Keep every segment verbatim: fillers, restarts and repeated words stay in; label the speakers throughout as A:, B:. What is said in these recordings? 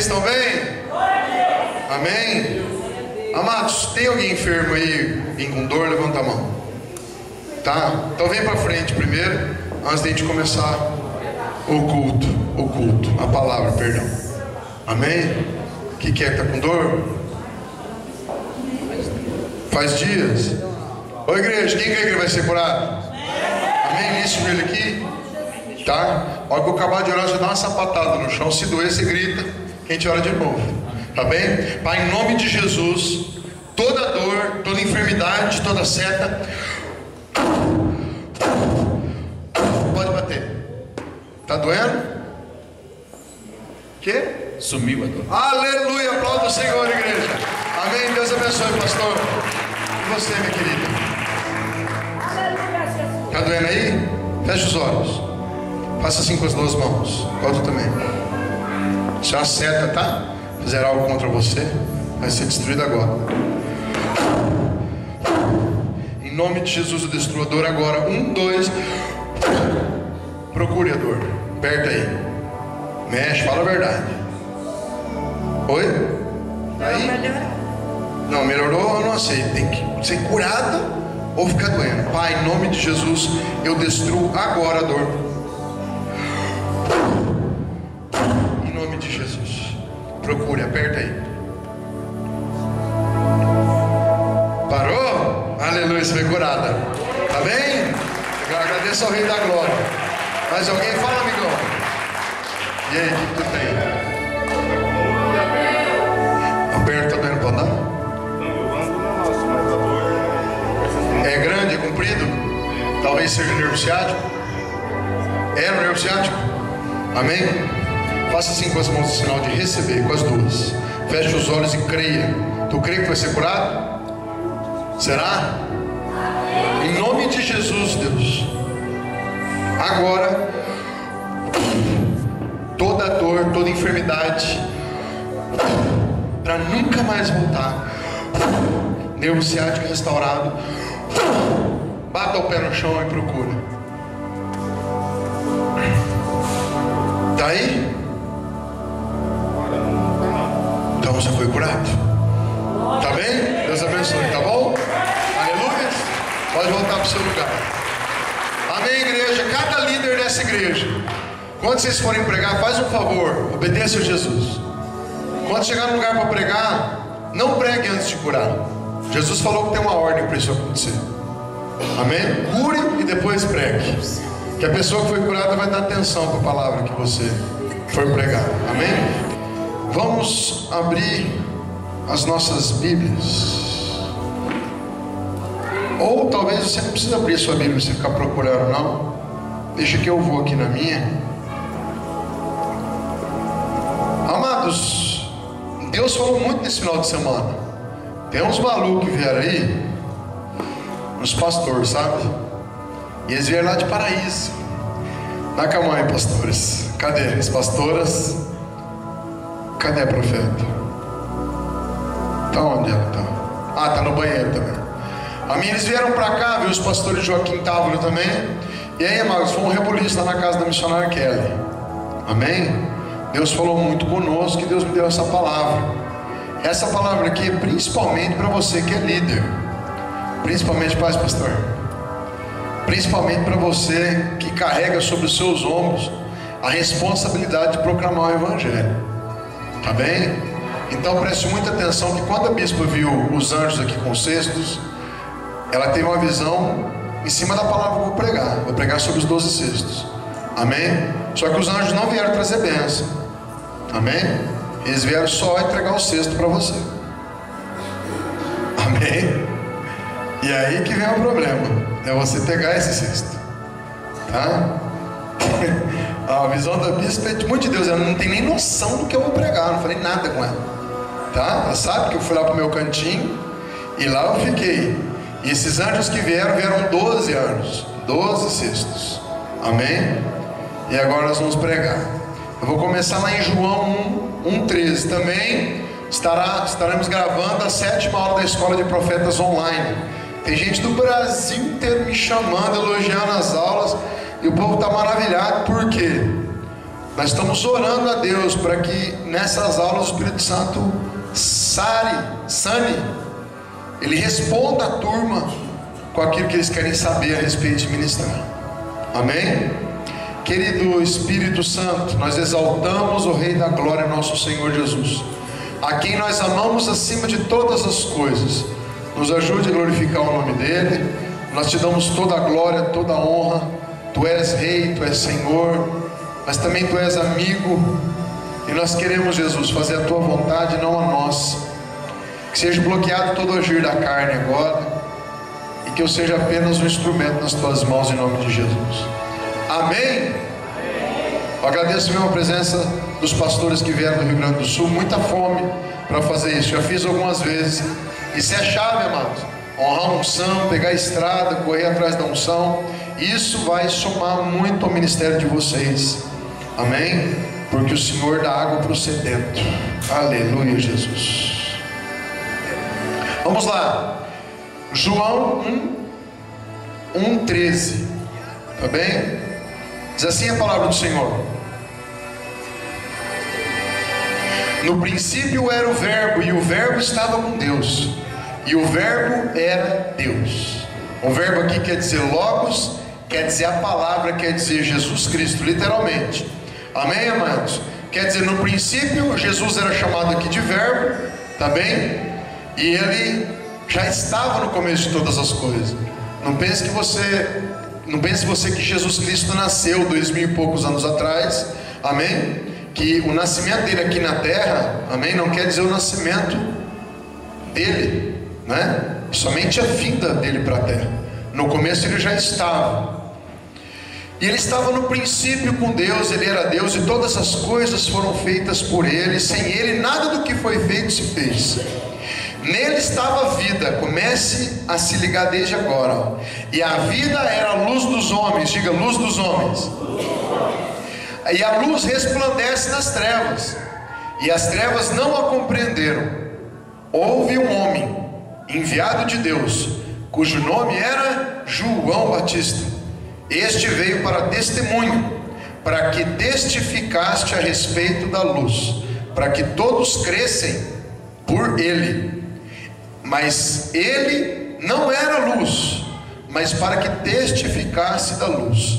A: estão bem? Amém? Amados, tem alguém enfermo aí, alguém com dor? Levanta a mão. Tá? Então vem para frente primeiro, antes de a gente começar o culto. O culto, a palavra, perdão. Amém? O que é que tá com dor? Faz dias. Ô igreja, quem crê que ele vai ser curado? Amém? Isso ele aqui. Tá? Olha que eu acabar de orar, já dá uma sapatada no chão. Se doer, você grita, que a gente ora de novo. Tá bem? Pai, em nome de Jesus, toda dor, toda enfermidade, toda seta, pode bater. Tá doendo? Que?
B: Sumiu a dor.
A: Aleluia, aplauda o Senhor, igreja. Amém, Deus abençoe, pastor. E você, minha querida? Tá doendo aí? Feche os olhos. Faça assim com as duas mãos. Pode também. Se é uma seta, tá? Fizer algo contra você, vai ser destruído agora. Em nome de Jesus, o destruidor agora. Um, dois. Procure a dor. Aperta aí. Mexe, fala a verdade. Oi? Aí? Não, melhorou, eu não aceito. Tem que ser curada ou ficar doendo. Pai, em nome de Jesus, eu destruo agora a dor. Em nome de Jesus. Procure, aperta aí. Parou? Aleluia, você foi curada. Tá bem? Eu agradeço ao Rei da Glória. Mais alguém? Fala, amigão. E aí, o que tu tem? Aperta, tá doendo pra andar? É grande, é comprido? Talvez seja nervo ciático. É no nervo ciático? Amém? Faça assim com as mãos, o sinal de receber, com as duas. Feche os olhos e creia. Tu crê que vai ser curado? Será? Em nome de Jesus, Deus. Agora, toda dor, toda enfermidade, para nunca mais voltar. Nervo ciático restaurado. Bata o pé no chão e procura. Tá aí? Então você foi curado. Tá bem? Deus abençoe, tá bom? Aleluia. Pode voltar para o seu lugar. Amém, igreja. Cada líder dessa igreja, quando vocês forem pregar, faz um favor, obedeça a Jesus. Quando chegar no lugar para pregar, não pregue antes de curar. Jesus falou que tem uma ordem para isso acontecer. Amém? Cure e depois pregue. Que a pessoa que foi curada vai dar atenção para a palavra que você for pregar. Amém? Vamos abrir as nossas Bíblias. Ou talvez você não precisa abrir a sua Bíblia, você ficar procurando, não. Deixa que eu vou aqui na minha. Amados, Deus falou muito nesse final de semana. Tem uns malucos que vieram aí, uns pastores, sabe? E eles vieram lá de Paraíso. Dá com a mão aí, pastores. Cadê as pastoras? Cadê a profeta? Tá onde ela tá? Ah, tá no banheiro também. A mim, eles vieram pra cá, viu? Os pastores Joaquim Távolo também. E aí, amados, foi um rebuliço lá na casa da missionária Kelly. Amém? Deus falou muito conosco e Deus me deu essa palavra. Essa palavra aqui é principalmente para você que é líder. Principalmente, paz, pastor. Principalmente para você que carrega sobre os seus ombros a responsabilidade de proclamar o Evangelho. Tá bem? Então preste muita atenção que quando a bispa viu os anjos aqui com cestos, ela teve uma visão em cima da palavra que eu vou pregar. Vou pregar sobre os doze cestos. Amém? Só que os anjos não vieram trazer bênção. Amém? Eles vieram só entregar o cesto para você. Amém? E aí que vem o problema. É você pegar esse cesto. Tá? A visão da bispa é de muito de Deus. Ela não tem nem noção do que eu vou pregar. Eu não falei nada com ela. Tá? Ela sabe que eu fui lá pro meu cantinho e lá eu fiquei. E esses anjos que vieram, vieram doze anjos. doze cestos. Amém? E agora nós vamos pregar. Eu vou começar lá em João um, treze. Também estará, estaremos gravando a sétima aula da Escola de Profetas online. Tem gente do Brasil inteiro me chamando, elogiando as aulas. E o povo está maravilhado. Por quê? Nós estamos orando a Deus para que nessas aulas o Espírito Santo sare, sane, Ele responda à turma com aquilo que eles querem saber a respeito de ministrar. Amém? Querido Espírito Santo, nós exaltamos o Rei da Glória, nosso Senhor Jesus, a quem nós amamos acima de todas as coisas. Nos ajude a glorificar o nome dEle. Nós te damos toda a glória, toda a honra. Tu és Rei, Tu és Senhor, mas também Tu és amigo, e nós queremos, Jesus, fazer a Tua vontade, não a nossa. Que seja bloqueado todo o agir da carne agora, e que eu seja apenas um instrumento nas Tuas mãos, em nome de Jesus. Amém? Eu agradeço mesmo a presença dos pastores que vieram do Rio Grande do Sul. Muita fome para fazer isso, já fiz algumas vezes. Isso é a chave, amados. Honrar a unção, pegar a estrada, correr atrás da unção. Isso vai somar muito ao ministério de vocês. Amém? Porque o Senhor dá água para o sedento. Aleluia, Jesus. Vamos lá. João um, um, treze. Tá bem? Diz assim a palavra do Senhor: no princípio era o Verbo, e o Verbo estava com Deus, e o Verbo era Deus. O verbo aqui quer dizer logos, quer dizer a palavra, quer dizer Jesus Cristo, literalmente. Amém, amados? Quer dizer, no princípio, Jesus era chamado aqui de Verbo, tá bem? E Ele já estava no começo de todas as coisas. Não pense que você, não pense você que Jesus Cristo nasceu dois mil e poucos anos atrás, amém? Que o nascimento dele aqui na terra, amém, não quer dizer o nascimento dele, né? Somente a vinda dele para a terra. No começo ele já estava. E ele estava no princípio com Deus, ele era Deus, e todas as coisas foram feitas por ele. Sem ele nada do que foi feito se fez. Nele estava a vida. Comece a se ligar desde agora, ó. E a vida era a luz dos homens. Diga, luz dos homens. E a luz resplandece nas trevas, e as trevas não a compreenderam. Houve um homem enviado de Deus, cujo nome era João Batista. Este veio para testemunho, para que testificaste a respeito da luz, para que todos crescem por ele. Mas ele não era luz, mas para que testificasse da luz.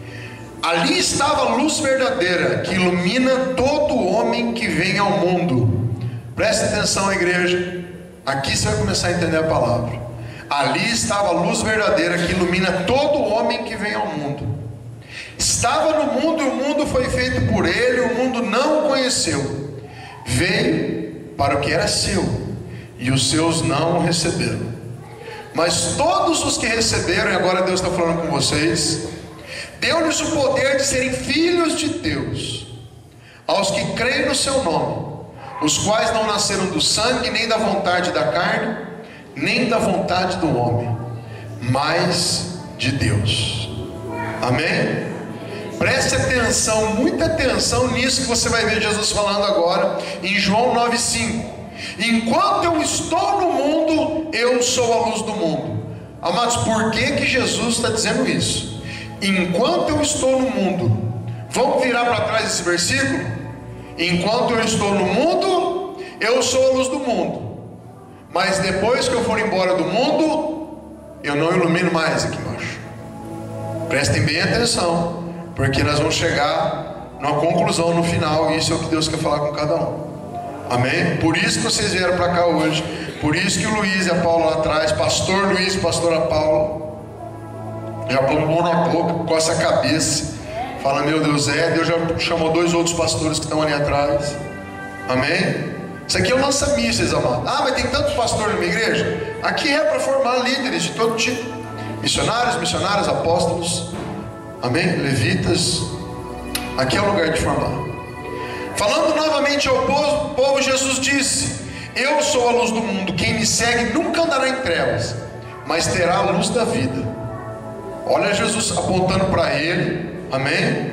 A: Ali estava a luz verdadeira, que ilumina todo homem que vem ao mundo. Preste atenção, igreja. Aqui você vai começar a entender a palavra. Ali estava a luz verdadeira, que ilumina todo homem que vem ao mundo. Estava no mundo, e o mundo foi feito por ele, o mundo não o conheceu. Veio para o que era seu, e os seus não o receberam. Mas todos os que receberam, e agora Deus está falando com vocês, deu-lhes o poder de serem filhos de Deus, aos que creem no seu nome, os quais não nasceram do sangue, nem da vontade da carne, nem da vontade do homem, mas de Deus. Amém? Preste atenção, muita atenção nisso que você vai ver Jesus falando agora em João nove, cinco. Enquanto eu estou no mundo, eu sou a luz do mundo. Amados, por que que Jesus está dizendo isso? Enquanto eu estou no mundo. Vamos virar para trás esse versículo? Enquanto eu estou no mundo, eu sou a luz do mundo. Mas depois que eu for embora do mundo, eu não ilumino mais aqui embaixo. Prestem bem atenção, porque nós vamos chegar numa conclusão no final, e isso é o que Deus quer falar com cada um. Amém? Por isso que vocês vieram para cá hoje. Por isso que o Luiz e a Paula lá atrás, pastor Luiz e pastora Paula, já põe mão na boca, coça a cabeça, fala, meu Deus, é, Deus já chamou dois outros pastores que estão ali atrás. Amém? Isso aqui é o lança-mísseis, amado. Ah, mas tem tanto pastor na minha igreja? Aqui é para formar líderes de todo tipo. Missionários, missionárias, apóstolos. Amém? Levitas. Aqui é o lugar de formar. Falando novamente ao povo, povo, Jesus disse: eu sou a luz do mundo. Quem me segue nunca andará em trevas, mas terá a luz da vida. Olha Jesus apontando para ele. Amém?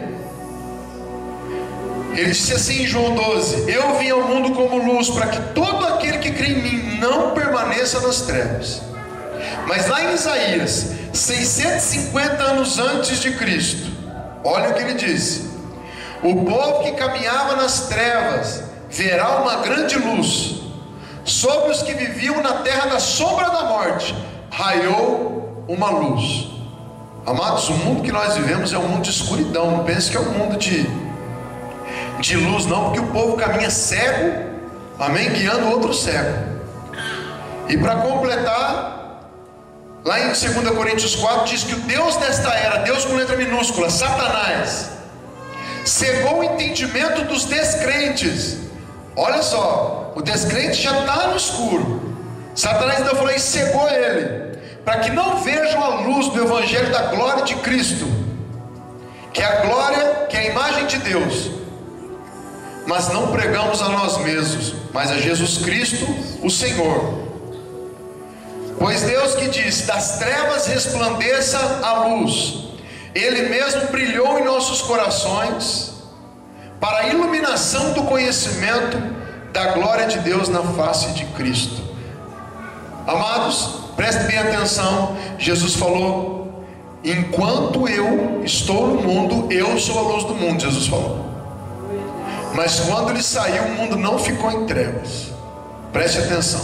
A: Ele disse assim em João doze: eu vim ao mundo como luz, para que todo aquele que crê em mim não permaneça nas trevas. Mas lá em Isaías, seiscentos e cinquenta anos antes de Cristo, olha o que ele disse: O povo que caminhava nas trevas verá uma grande luz. Sobre os que viviam na terra da sombra da morte raiou uma luz. Amados, o mundo que nós vivemos é um mundo de escuridão. Não pense que é um mundo de, de luz, não, porque o povo caminha cego, amém, guiando outro cego. E para completar, lá em dois Coríntios quatro diz que o Deus desta era, Deus com letra minúscula, Satanás, cegou o entendimento dos descrentes. Olha só, o descrente já está no escuro. Satanás então falou e cegou ele, para que não vejam a luz do evangelho da glória de Cristo, que é a glória, que é a imagem de Deus. Mas não pregamos a nós mesmos, mas a Jesus Cristo, o Senhor. Pois Deus que diz, das trevas resplandeça a luz, Ele mesmo brilhou em nossos corações, para a iluminação do conhecimento da glória de Deus na face de Cristo. Amados, prestem bem atenção. Jesus falou: enquanto eu estou no mundo, eu sou a luz do mundo. Jesus falou. Mas quando ele saiu, o mundo não ficou em trevas. Preste atenção.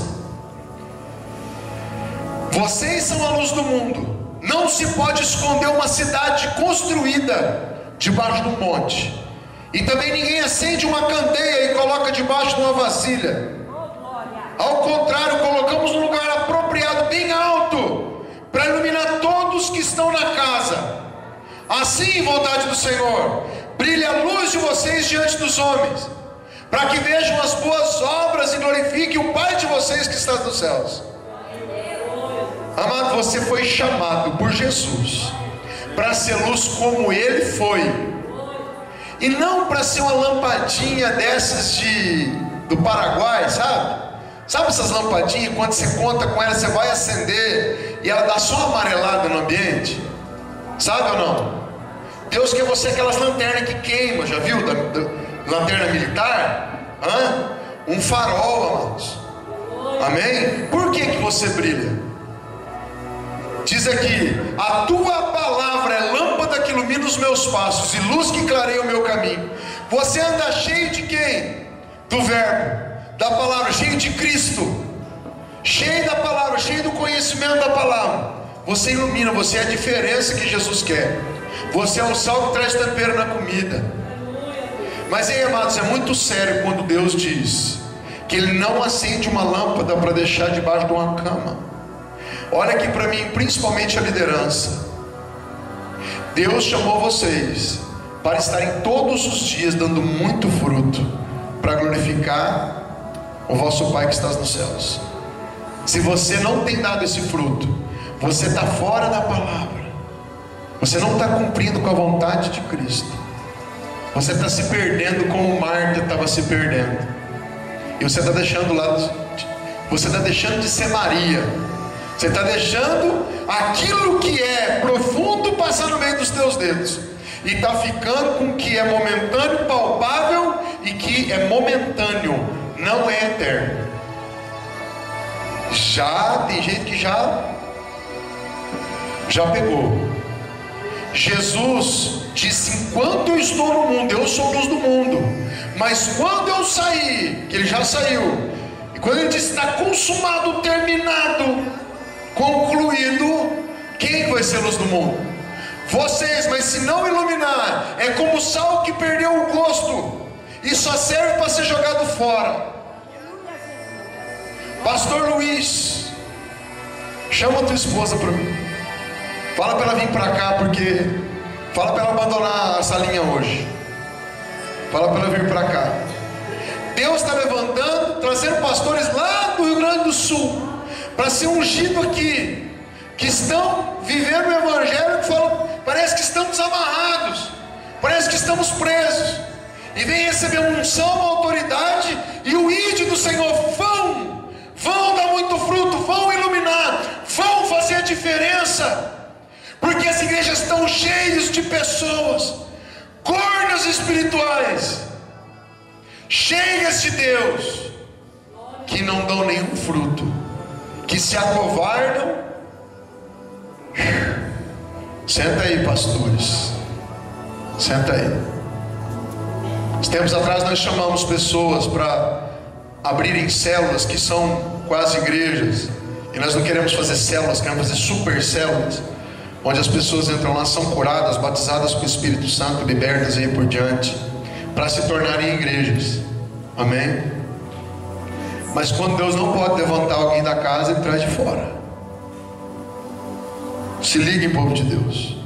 A: Vocês são a luz do mundo. Não se pode esconder uma cidade construída debaixo de um monte. E também ninguém acende uma candeia e coloca debaixo de uma vasilha. Ao contrário, colocamos no lugar apropriado, bem alto, para iluminar todos que estão na casa. Assim, vontade do Senhor, brilhe a luz de vocês diante dos homens, para que vejam as boas obras e glorifiquem o Pai de vocês que está nos céus. Amado, você foi chamado por Jesus para ser luz como Ele foi. E não para ser uma lampadinha dessas de, do Paraguai, sabe? Sabe essas lampadinhas, quando você conta com ela, você vai acender e ela dá só uma amarelada no ambiente? Sabe ou não? Deus quer você aquelas lanternas que queimam, já viu? Da, da, lanterna militar? Hã? Um farol, amados. Amém? Por que que você brilha? Diz aqui: a tua palavra é lâmpada que ilumina os meus passos e luz que clareia o meu caminho. Você anda cheio de quem? Do verbo, da palavra, cheio de Cristo, cheio da palavra, cheio do conhecimento da palavra. Você ilumina, você é a diferença que Jesus quer. Você é o sal que traz tempero na comida. Mas aí, amados, é muito sério quando Deus diz que Ele não acende uma lâmpada para deixar debaixo de uma cama. Olha aqui para mim, principalmente a liderança. Deus chamou vocês para estarem todos os dias dando muito fruto, para glorificar o vosso Pai que está nos céus. Se você não tem dado esse fruto, você está fora da palavra. Você não está cumprindo com a vontade de Cristo. Você está se perdendo como Marta estava se perdendo. E você está deixando lado, você está deixando de ser Maria. Você está deixando aquilo que é profundo passar no meio dos teus dedos. E está ficando com o que é momentâneo, palpável e que é momentâneo, não é eterno. Já tem gente que já já pegou. Jesus disse: enquanto eu estou no mundo, eu sou a luz do mundo, mas quando eu sair, que ele já saiu, e quando ele disse está consumado, terminado, concluído, quem vai ser a luz do mundo? Vocês. Mas se não iluminar, é como o sal que perdeu o gosto e só serve para ser jogado fora. Pastor Luiz, chama a tua esposa para mim, fala para ela vir para cá, porque fala para ela abandonar a salinha hoje, fala para ela vir para cá. Deus está levantando, trazendo pastores lá do Rio Grande do Sul para ser ungido aqui, que estão vivendo o evangelho, que falam, parece que estamos amarrados, parece que estamos presos, e vem receber uma unção, uma autoridade, e o ídolo do Senhor. Vão, vão dar muito fruto, vão iluminar, vão fazer a diferença, porque as igrejas estão cheias de pessoas cornas espirituais, cheias de Deus, que não dão nenhum fruto, que se acovardam. Senta aí, pastores, senta aí. Tempos atrás nós chamamos pessoas para abrirem células que são quase igrejas, e nós não queremos fazer células, queremos fazer super células, onde as pessoas entram lá, são curadas, batizadas com o Espírito Santo, libertas e aí por diante, para se tornarem igrejas. Amém? Mas quando Deus não pode levantar alguém da casa, Ele traz de fora. Se liguem, povo de Deus.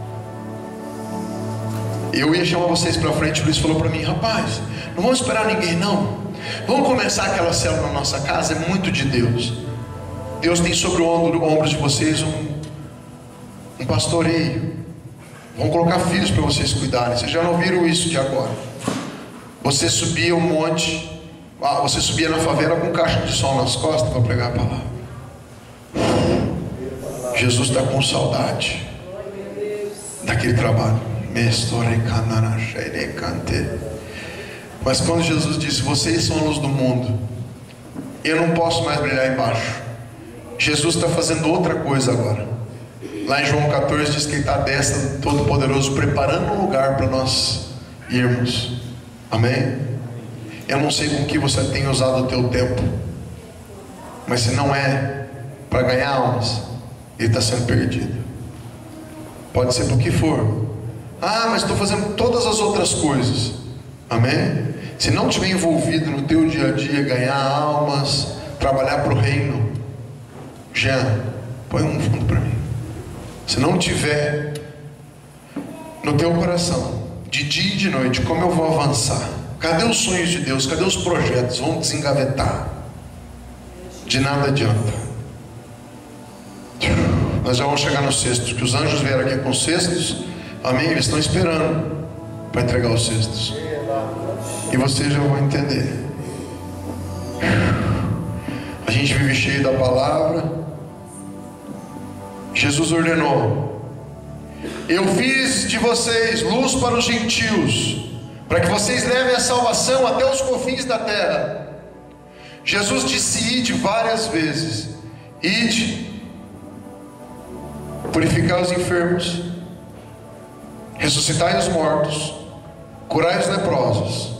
A: Eu ia chamar vocês para frente, o Luiz falou para mim: rapaz, não vamos esperar ninguém não, vamos começar aquela célula na nossa casa, é muito de Deus. Deus tem sobre o ombro, ombro de vocês um, um pastoreio. Vão colocar filhos para vocês cuidarem. Vocês já não viram isso de agora? Você subia um monte, ah, você subia na favela com caixa de som nas costas para pregar a palavra. Jesus está com saudade daquele trabalho. Mas quando Jesus disse: vocês são a luz do mundo, eu não posso mais brilhar embaixo, Jesus está fazendo outra coisa agora. Lá em João catorze diz que Ele está à destra do Todo-Poderoso, preparando um lugar para nós irmos. Amém? Eu não sei com que você tem usado o teu tempo, mas se não é para ganhar almas, ele está sendo perdido. Pode ser por que for. Ah, mas estou fazendo todas as outras coisas. Amém? Se não estiver envolvido no teu dia a dia, ganhar almas, trabalhar para o reino, Jean, põe um fundo para mim. Se não tiver no teu coração, de dia e de noite, como eu vou avançar? Cadê os sonhos de Deus? Cadê os projetos? Vamos desengavetar. De nada adianta. Nós já vamos chegar nos cestos, que os anjos vieram aqui com cestos. Amém? Eles estão esperando para entregar os cestos. E vocês já vão entender. A gente vive cheio da palavra. Jesus ordenou: eu fiz de vocês luz para os gentios, para que vocês levem a salvação até os confins da terra. Jesus disse: ide várias vezes. Ide, purificai os enfermos, ressuscitai os mortos, curai os leprosos.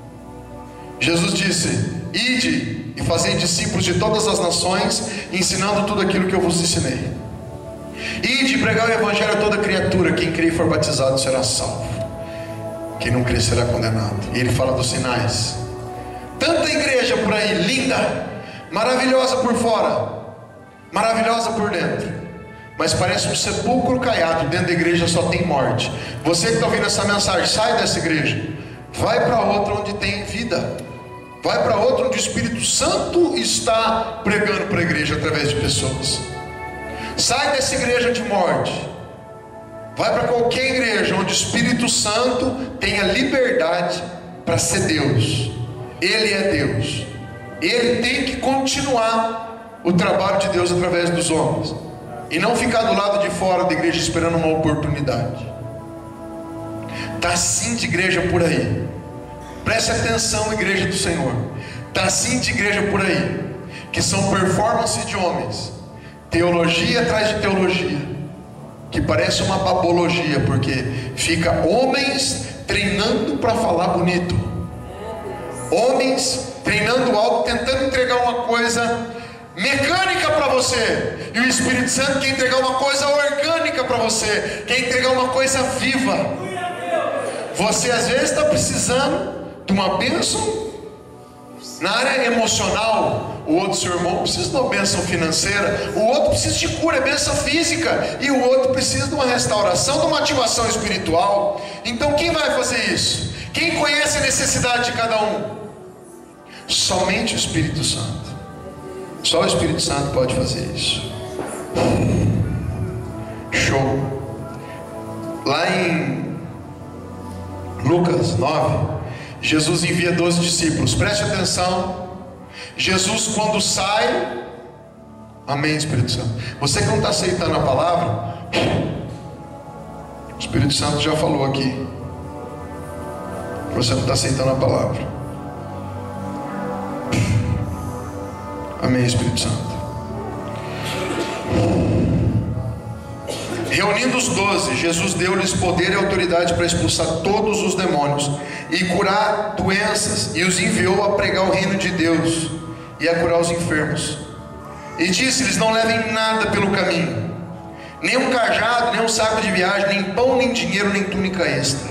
A: Jesus disse: ide e fazei discípulos de todas as nações, ensinando tudo aquilo que eu vos ensinei. Ide e pregai o evangelho a toda criatura. Quem crer e for batizado será salvo, quem não crer será condenado. E ele fala dos sinais. Tanta igreja por aí, linda, maravilhosa por fora, maravilhosa por dentro, mas parece um sepulcro caiado. Dentro da igreja só tem morte. Você que está ouvindo essa mensagem, sai dessa igreja, vai para outra onde tem vida, vai para outra onde o Espírito Santo está pregando para a igreja através de pessoas. Sai dessa igreja de morte, vai para qualquer igreja onde o Espírito Santo tenha liberdade para ser Deus. Ele é Deus, Ele tem que continuar o trabalho de Deus através dos homens, e não ficar do lado de fora da igreja esperando uma oportunidade. Está assim de igreja por aí. Preste atenção, igreja do Senhor. Está assim de igreja por aí, que são performances de homens, teologia atrás de teologia, que parece uma babologia, porque fica homens treinando para falar bonito, homens treinando algo, tentando entregar uma coisa mecânica para você, e o Espírito Santo quer entregar uma coisa orgânica para você, quer entregar uma coisa viva. Você às vezes está precisando de uma bênção na área emocional, o outro, seu irmão, precisa de uma bênção financeira, o outro precisa de cura, é bênção física, e o outro precisa de uma restauração, de uma ativação espiritual. Então quem vai fazer isso? Quem conhece a necessidade de cada um? Somente o Espírito Santo. Só o Espírito Santo pode fazer isso. Show. Lá em Lucas nove, Jesus envia doze discípulos. Preste atenção. Jesus, quando sai, amém, Espírito Santo. Você que não está aceitando a palavra, o Espírito Santo já falou aqui. Você não está aceitando a palavra. Amém, Espírito Santo. Reunindo os doze, Jesus deu-lhes poder e autoridade para expulsar todos os demônios e curar doenças, e os enviou a pregar o reino de Deus e a curar os enfermos. E disse-lhes: não levem nada pelo caminho, nem um cajado, nem um saco de viagem, nem pão, nem dinheiro, nem túnica extra.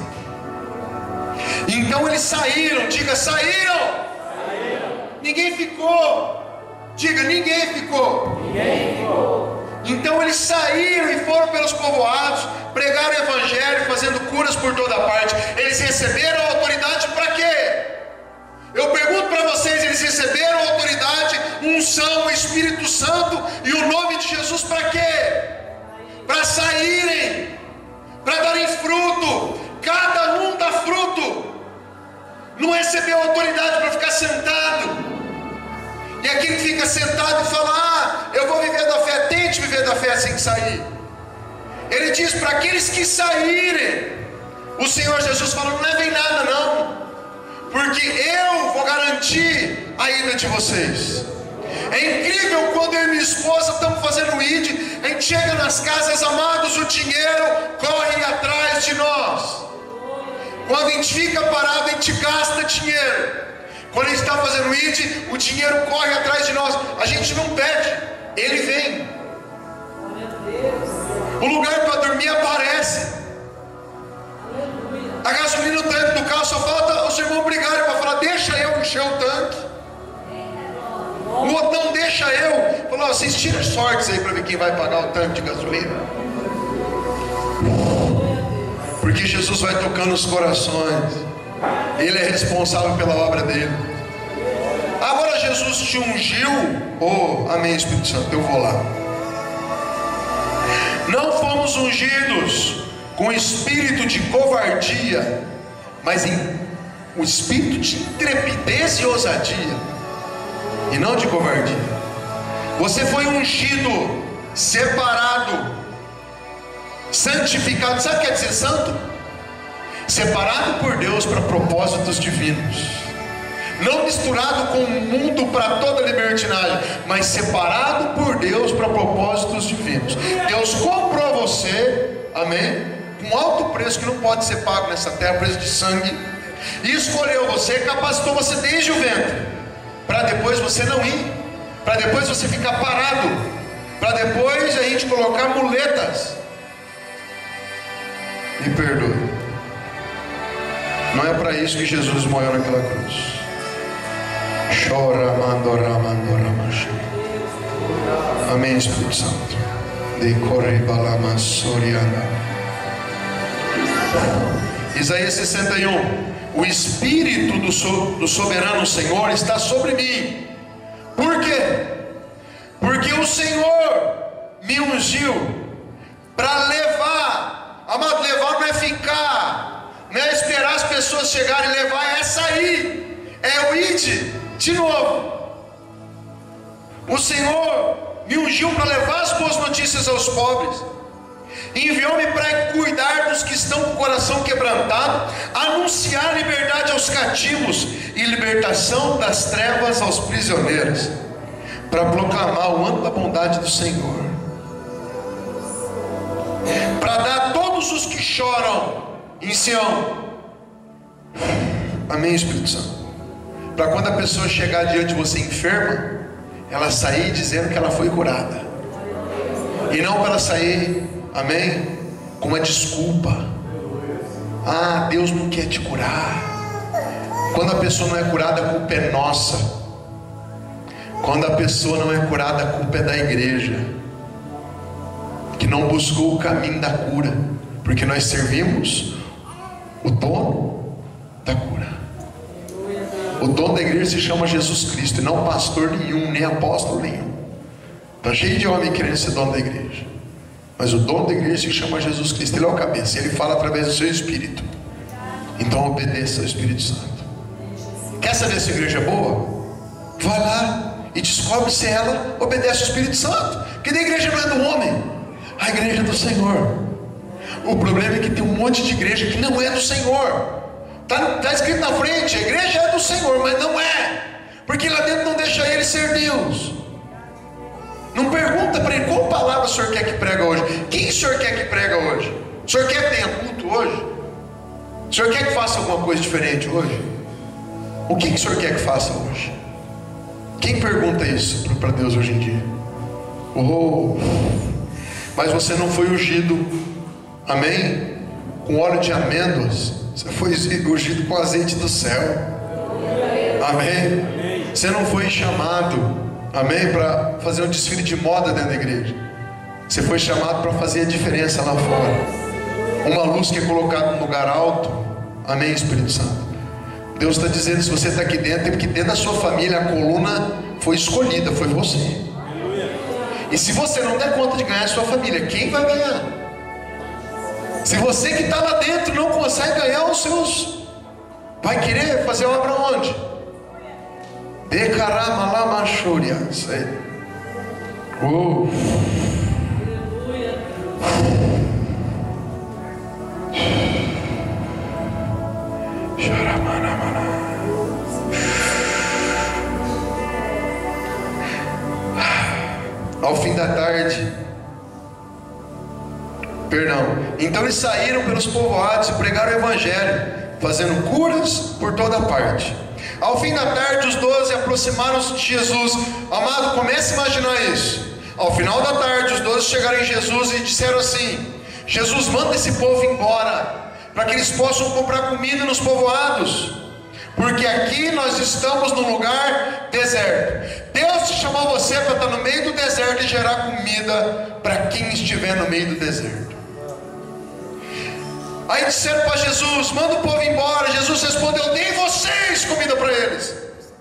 A: Então eles saíram. Diga: saíram, saíram. Ninguém ficou. Diga: ninguém ficou. Ninguém ficou. Então eles saíram e foram pelos povoados, pregaram o evangelho, fazendo curas por toda parte. Eles receberam autoridade para quê? Eu pergunto para vocês: eles receberam autoridade, unção, o Espírito Santo e o nome de Jesus para quê? Para saírem, para darem fruto. Cada um dá fruto. Não recebeu autoridade para ficar sentado. E aquele que fica sentado e fala: ah, eu vou viver da fé. Tente viver da fé sem sair. Ele diz para aqueles que saírem. O Senhor Jesus fala: não levem nada não, porque eu vou garantir a ida de vocês. É incrível quando eu e minha esposa estamos fazendo o I D, a gente chega nas casas, amados, o dinheiro corre atrás de nós. Quando a gente fica parado, a gente gasta dinheiro. Quando a gente está fazendo o I D, o dinheiro corre atrás de nós. A gente não pede, ele vem. O lugar para dormir aparece. A gasolina no tanque do carro, só falta os irmãos brigarem para falar: deixa eu encher o tanque. O outro: não, deixa eu. Falou: vocês tiram sortes aí para ver quem vai pagar o tanque de gasolina. Porque Jesus vai tocando os corações. Ele é responsável pela obra dele. Agora Jesus te ungiu. Oh, amém, Espírito Santo, eu vou lá. Não fomos ungidos com espírito de covardia, mas em o espírito de intrepidez e ousadia, e não de covardia. Você foi ungido, separado, santificado. Sabe o que quer dizer santo? Separado por Deus para propósitos divinos, não misturado com o mundo para toda libertinagem, mas separado por Deus para propósitos divinos. Deus comprou você, amém, com alto preço que não pode ser pago nessa terra, preço de sangue, e escolheu você, capacitou você desde o ventre, para depois você não ir, para depois você ficar parado, para depois a gente colocar muletas. Me perdoe. Não é para isso que Jesus morreu naquela cruz. Chora, mandora, mandora, mancha. Amém, Espírito Santo. Decorre balama soriana. Isaías sessenta e um. O Espírito do, so, do soberano Senhor está sobre mim. Por quê? Porque o Senhor me ungiu para levar. Amado, levar não é ficar, não é esperar as pessoas chegarem e levar, é sair, é o I D de novo. O Senhor me ungiu para levar as boas notícias aos pobres, enviou-me para cuidar dos que estão com o coração quebrantado, anunciar liberdade aos cativos e libertação das trevas aos prisioneiros, para proclamar o ano da bondade do Senhor, para dar a todos os que choram em Sião. Amém, Espírito Santo. Para quando a pessoa chegar diante de você enferma, ela sair dizendo que ela foi curada, e não para ela sair, amém, com uma desculpa. Ah, Deus não quer te curar. Quando a pessoa não é curada, a culpa é nossa. Quando a pessoa não é curada, a culpa é da igreja, que não buscou o caminho da cura, porque nós servimos o dono da cura. O dono da igreja se chama Jesus Cristo, e não pastor nenhum, nem apóstolo nenhum. Está cheio de homem querendo ser dono da igreja, mas o dono da igreja se chama Jesus Cristo. Ele é o cabeça, ele fala através do seu Espírito. Então obedeça ao Espírito Santo. Quer saber se a igreja é boa? Vai lá e descobre se ela obedece ao Espírito Santo. Porque a igreja não é do homem, a igreja é do Senhor. O problema é que tem um monte de igreja que não é do Senhor. Está tá escrito na frente: a igreja é do Senhor, mas não é, porque lá dentro não deixa ele ser Deus. Não pergunta para para ele: qual palavra o senhor quer que prega hoje? Quem o senhor quer que prega hoje? O senhor quer que tenha culto hoje? O senhor quer que faça alguma coisa diferente hoje? O que, que o senhor quer que faça hoje? Quem pergunta isso para Deus hoje em dia? Oh, mas você não foi ungido, amém? Com óleo de amêndoas. Você foi ungido com azeite do céu, amém? Você não foi chamado, amém, para fazer um desfile de moda dentro da igreja. Você foi chamado para fazer a diferença lá fora. Uma luz que é colocada num lugar alto, amém, Espírito Santo. Deus está dizendo: se você está aqui dentro, é porque dentro da sua família a coluna foi escolhida, foi você. E se você não der conta de ganhar a sua família, quem vai ganhar? Se você que está lá dentro não consegue ganhar os seus, vai querer fazer obra onde? Decaramalamachuria. Isso aí. Uh. Ao fim da tarde, perdão, então eles saíram pelos povoados e pregaram o evangelho, fazendo curas por toda parte. Ao fim da tarde, os doze aproximaram-se de Jesus. Amado, comece a imaginar isso. Ao final da tarde, os doze chegaram em Jesus e disseram assim: Jesus, manda esse povo embora, para que eles possam comprar comida nos povoados, porque aqui nós estamos num lugar deserto. Deus te chamou você para estar no meio do deserto e gerar comida para quem estiver no meio do deserto. Aí disseram para Jesus: manda o povo embora. Jesus respondeu: deem vocês comida para eles.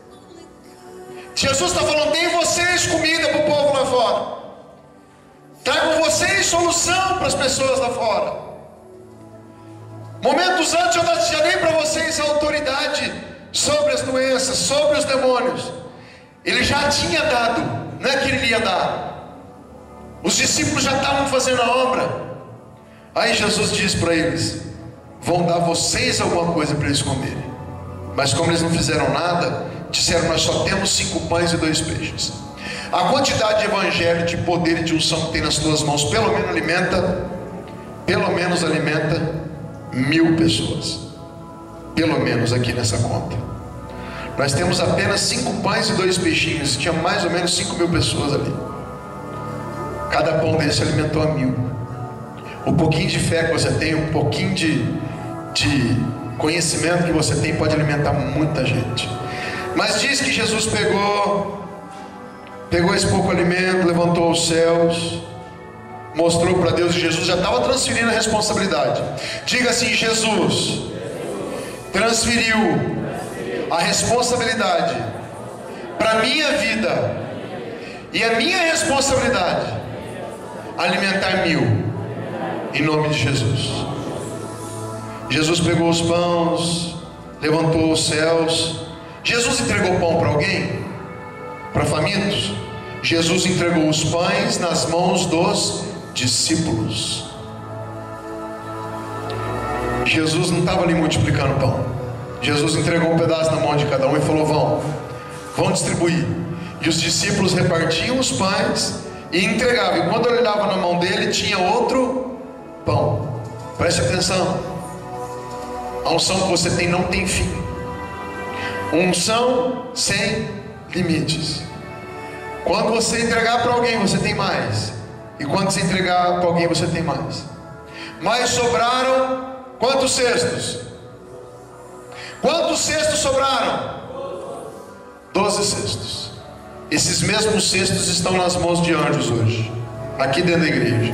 A: Jesus está falando: deem vocês comida para o povo lá fora. Tragam vocês solução para as pessoas lá fora. Momentos antes eu já dei para vocês a autoridade sobre as doenças, sobre os demônios. Ele já tinha dado, não é que ele ia dar. Os discípulos já estavam fazendo a obra. Aí Jesus diz para eles: vão dar vocês alguma coisa para eles comerem. Mas como eles não fizeram nada, disseram: nós só temos cinco pães e dois peixes. A quantidade de evangelho, de poder e de unção que tem nas tuas mãos, pelo menos alimenta, pelo menos alimenta mil pessoas. Pelo menos aqui nessa conta. Nós temos apenas cinco pães e dois peixinhos. Tinha mais ou menos cinco mil pessoas ali. Cada pão desse alimentou a mil. O pouquinho de fé que você tem, um pouquinho de, de conhecimento que você tem, pode alimentar muita gente. Mas diz que Jesus pegou Pegou esse pouco alimento, levantou os céus, mostrou para Deus, e Jesus já estava transferindo a responsabilidade. Diga assim: Jesus transferiu a responsabilidade para a minha vida, e a minha responsabilidade alimentar mil, em nome de Jesus. Jesus pegou os pães, levantou os céus. Jesus entregou pão para alguém? Para famintos? Jesus entregou os pães nas mãos dos discípulos. Jesus não estava ali multiplicando pão. Jesus entregou um pedaço na mão de cada um e falou: vão, vão distribuir. E os discípulos repartiam os pães e entregavam. E quando ele dava na mão dele, tinha outro pão. Preste atenção. A unção que você tem não tem fim. Unção sem limites. Quando você entregar para alguém, você tem mais. E quando você entregar para alguém, você tem mais. Mas sobraram quantos cestos? Quantos cestos sobraram? Doze cestos. Esses mesmos cestos estão nas mãos de anjos hoje, aqui dentro da igreja.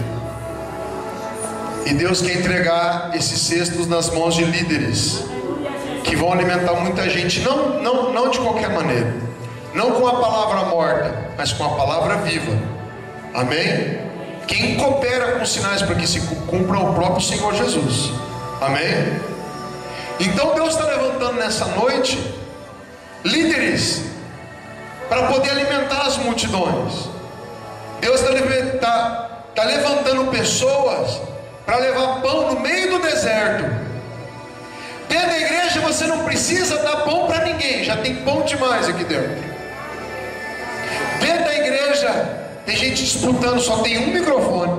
A: E Deus quer entregar esses cestos nas mãos de líderes que vão alimentar muita gente. Não, não, não de qualquer maneira, não com a palavra morta, mas com a palavra viva. Amém? Quem coopera com sinais para que se cumpra o próprio Senhor Jesus. Amém? Então Deus está levantando nessa noite líderes para poder alimentar as multidões. Deus está tá, tá levantando pessoas para levar pão no meio do deserto. Dentro da igreja você não precisa dar pão para ninguém, já tem pão demais aqui dentro. Dentro da igreja Tem gente disputando, só tem um microfone.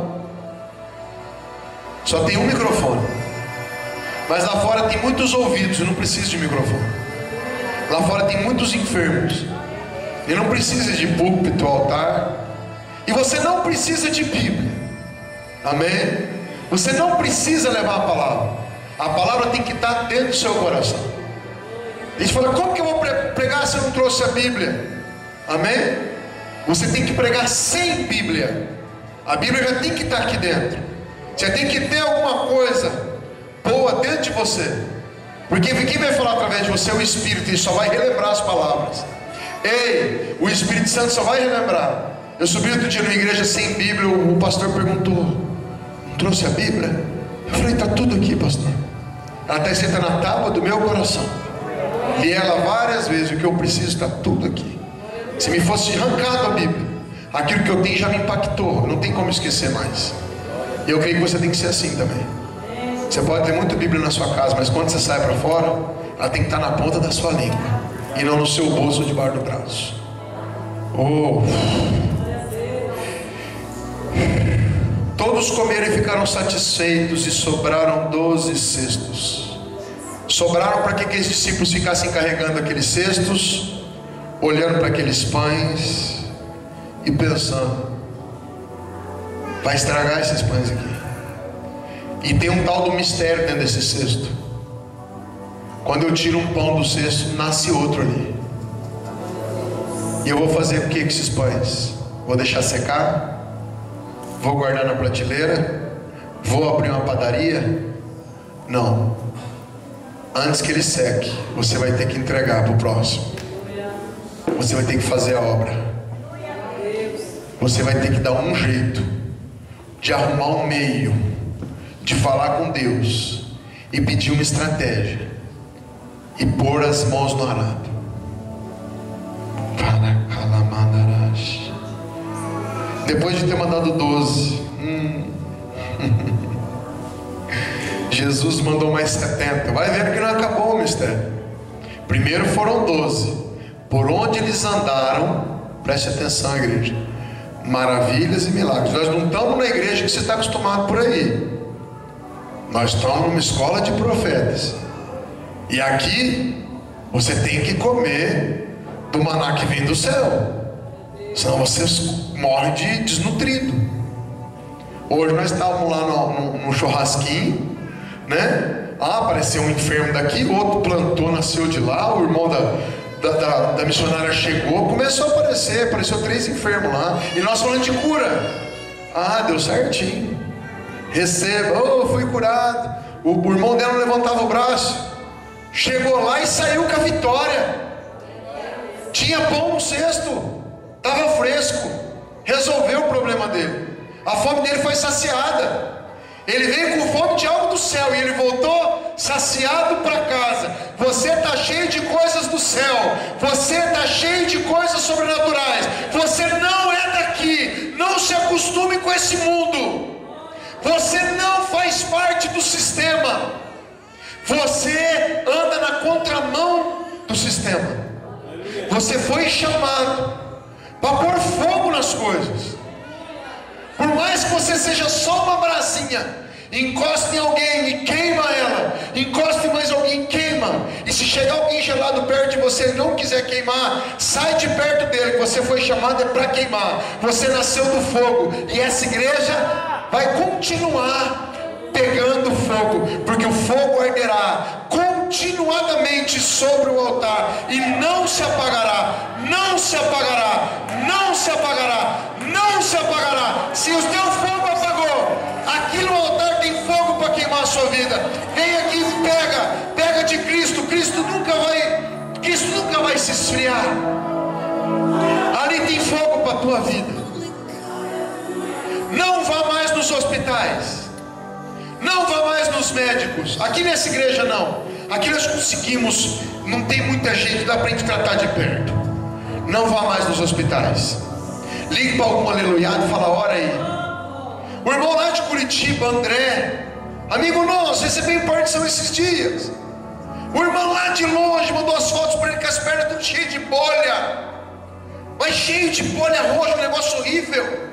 A: Só tem um microfone. Mas lá fora tem muitos ouvidos e não precisa de microfone. Lá fora tem muitos enfermos e não precisa de púlpito, altar. E você não precisa de Bíblia. Amém? Você não precisa levar a palavra. A palavra tem que estar dentro do seu coração. A gente fala, como que eu vou pregar se eu não trouxe a Bíblia? Amém? Você tem que pregar sem Bíblia. A Bíblia já tem que estar aqui dentro. Você tem que ter alguma coisa boa dentro de você. Porque quem vai falar através de você é o Espírito. Ele só vai relembrar as palavras. Ei, o Espírito Santo só vai relembrar. Eu subi outro dia numa igreja sem Bíblia. O pastor perguntou, não trouxe a Bíblia? Eu falei, está tudo aqui, pastor. Ela está escrita na tábua do meu coração. Li ela várias vezes. O que eu preciso está tudo aqui. Se me fosse arrancado a Bíblia, aquilo que eu tenho já me impactou. Não tem como esquecer mais. E eu creio que você tem que ser assim também. Você pode ter muita Bíblia na sua casa, mas quando você sai para fora, ela tem que estar na ponta da sua língua e não no seu bolso ou debaixo do braço. Oh. Todos comeram e ficaram satisfeitos, e sobraram doze cestos. Sobraram para que aqueles discípulos ficassem carregando aqueles cestos, olhando para aqueles pães e pensando, vai estragar esses pães aqui. E tem um tal do mistério dentro desse cesto. Quando eu tiro um pão do cesto, nasce outro ali. E eu vou fazer o que com esses pães? Vou deixar secar? Vou guardar na prateleira? Vou abrir uma padaria? Não. Antes que ele seque, você vai ter que entregar para o próximo. Você vai ter que fazer a obra. Você vai ter que dar um jeito de arrumar um meio de falar com Deus e pedir uma estratégia e pôr as mãos no arado. Depois de ter mandado doze, hum, Jesus mandou mais setenta. Vai vendo que não acabou o mistério. Primeiro foram doze. Por onde eles andaram, preste atenção, igreja, maravilhas e milagres. Nós não estamos na igreja que você está acostumado por aí. Nós estamos numa escola de profetas. E aqui você tem que comer do maná que vem do céu, senão você morre de desnutrido. Hoje nós estávamos lá no, no, no churrasquinho, né? Ah, apareceu um enfermo daqui, outro plantou, nasceu de lá. O irmão da, da, da, da missionária chegou, começou a aparecer, apareceu três enfermos lá. E nós falando de cura. Ah, deu certinho. Receba, oh, fui curado. O, o irmão dela não levantava o braço. Chegou lá e saiu com a vitória. Tinha pão no cesto, estava fresco, resolveu o problema dele. A fome dele foi saciada. Ele veio com fome de algo do céu e ele voltou saciado para casa. Você está cheio de coisas do céu. Você está cheio de coisas sobrenaturais. Você não é daqui. Não se acostume com esse mundo. Você não faz parte do sistema. Você anda na contramão do sistema. Você foi chamado para pôr fogo nas coisas. Por mais que você seja só uma brasinha, encoste em alguém e queima ela. Encoste em mais alguém e queima. E se chegar alguém gelado perto de você e não quiser queimar, sai de perto dele, que você foi chamado é para queimar. Você nasceu do fogo. E essa igreja vai continuar pegando fogo, porque o fogo arderá continuadamente sobre o altar e não se apagará, não se apagará, não se apagará, não se apagará. Se o teu fogo apagou, aqui no altar tem fogo para queimar a sua vida. Vem aqui e pega, pega de Cristo. Cristo nunca vai, Cristo nunca vai se esfriar. Ali tem fogo para a tua vida. Não vá mais nos hospitais. Não vá mais nos médicos. Aqui nessa igreja não. Aqui nós conseguimos. Não tem muita gente, dá para a gente tratar de perto. Não vá mais nos hospitais. Ligue para algum aleluiado e fala, ora aí. O irmão lá de Curitiba, André, amigo nosso, recebeu impartição esses dias. O irmão lá de longe mandou as fotos para ele com as pernas tudo cheias de bolha. Mas cheio de bolha roxa, um negócio horrível.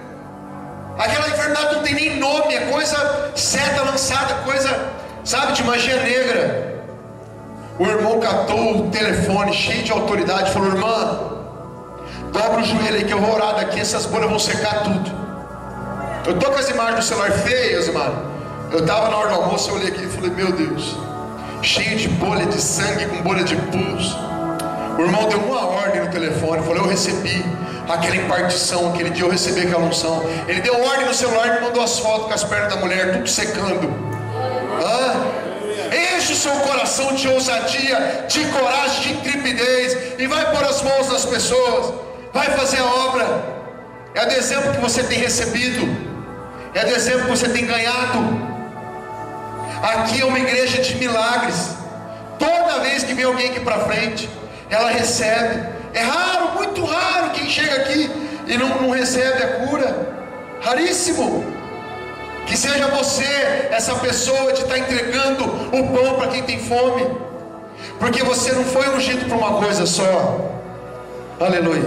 A: Aquela enfermidade não tem nem nome, é coisa seta lançada, coisa, sabe, de magia negra. O irmão catou o telefone cheio de autoridade e falou: irmã, dobra o joelho aí que eu vou orar daqui, essas bolhas vão secar tudo. Eu tô com as imagens do celular feias, mano. Eu estava na hora do almoço, eu olhei aqui e falei: meu Deus, cheio de bolha de sangue, com bolha de pulso. O irmão deu uma ordem no telefone, falou: eu recebi aquela impartição, aquele dia eu recebi aquela unção. Ele deu ordem no celular e me mandou as fotos com as pernas da mulher, tudo secando. Ah, enche o seu coração de ousadia, de coragem, de intrepidez, e vai pôr as mãos nas pessoas, vai fazer a obra. É do exemplo que você tem recebido, é do exemplo que você tem ganhado. Aqui é uma igreja de milagres. Toda vez que vem alguém aqui para frente, ela recebe. É raro, muito raro quem chega aqui e não, não recebe a cura. Raríssimo. Que seja você essa pessoa de estar entregando o pão para quem tem fome, porque você não foi ungido para uma coisa só. Aleluia.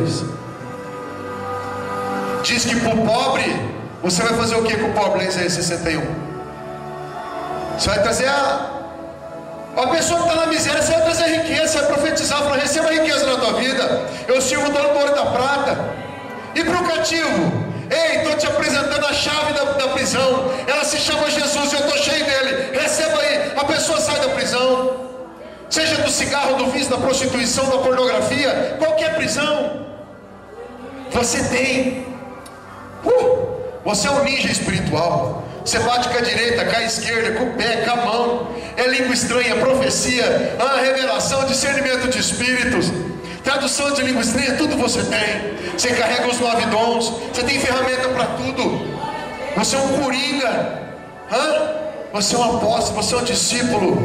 A: Diz que para o pobre, você vai fazer o que com o pobre? Lá em Isaías sessenta e um. Você vai trazer a A pessoa que está na miséria, você vai trazer riqueza, você vai profetizar, falando: receba riqueza na tua vida. Eu sirvo o dono do ouro e da prata. E para o cativo: ei, estou te apresentando a chave da, da prisão. Ela se chama Jesus, eu estou cheio dele. Receba aí. A pessoa sai da prisão, seja do cigarro, do vício, da prostituição, da pornografia, qualquer prisão. Você tem. Uh, você é um ninja espiritual. Você bate com a direita, com a esquerda, com o pé, com a mão. É língua estranha, profecia, ah, revelação, discernimento de espíritos, tradução de língua estranha, tudo você tem. Você carrega os nove dons, você tem ferramenta para tudo. Você é um coringa, hã? Você é um apóstolo, você é um discípulo.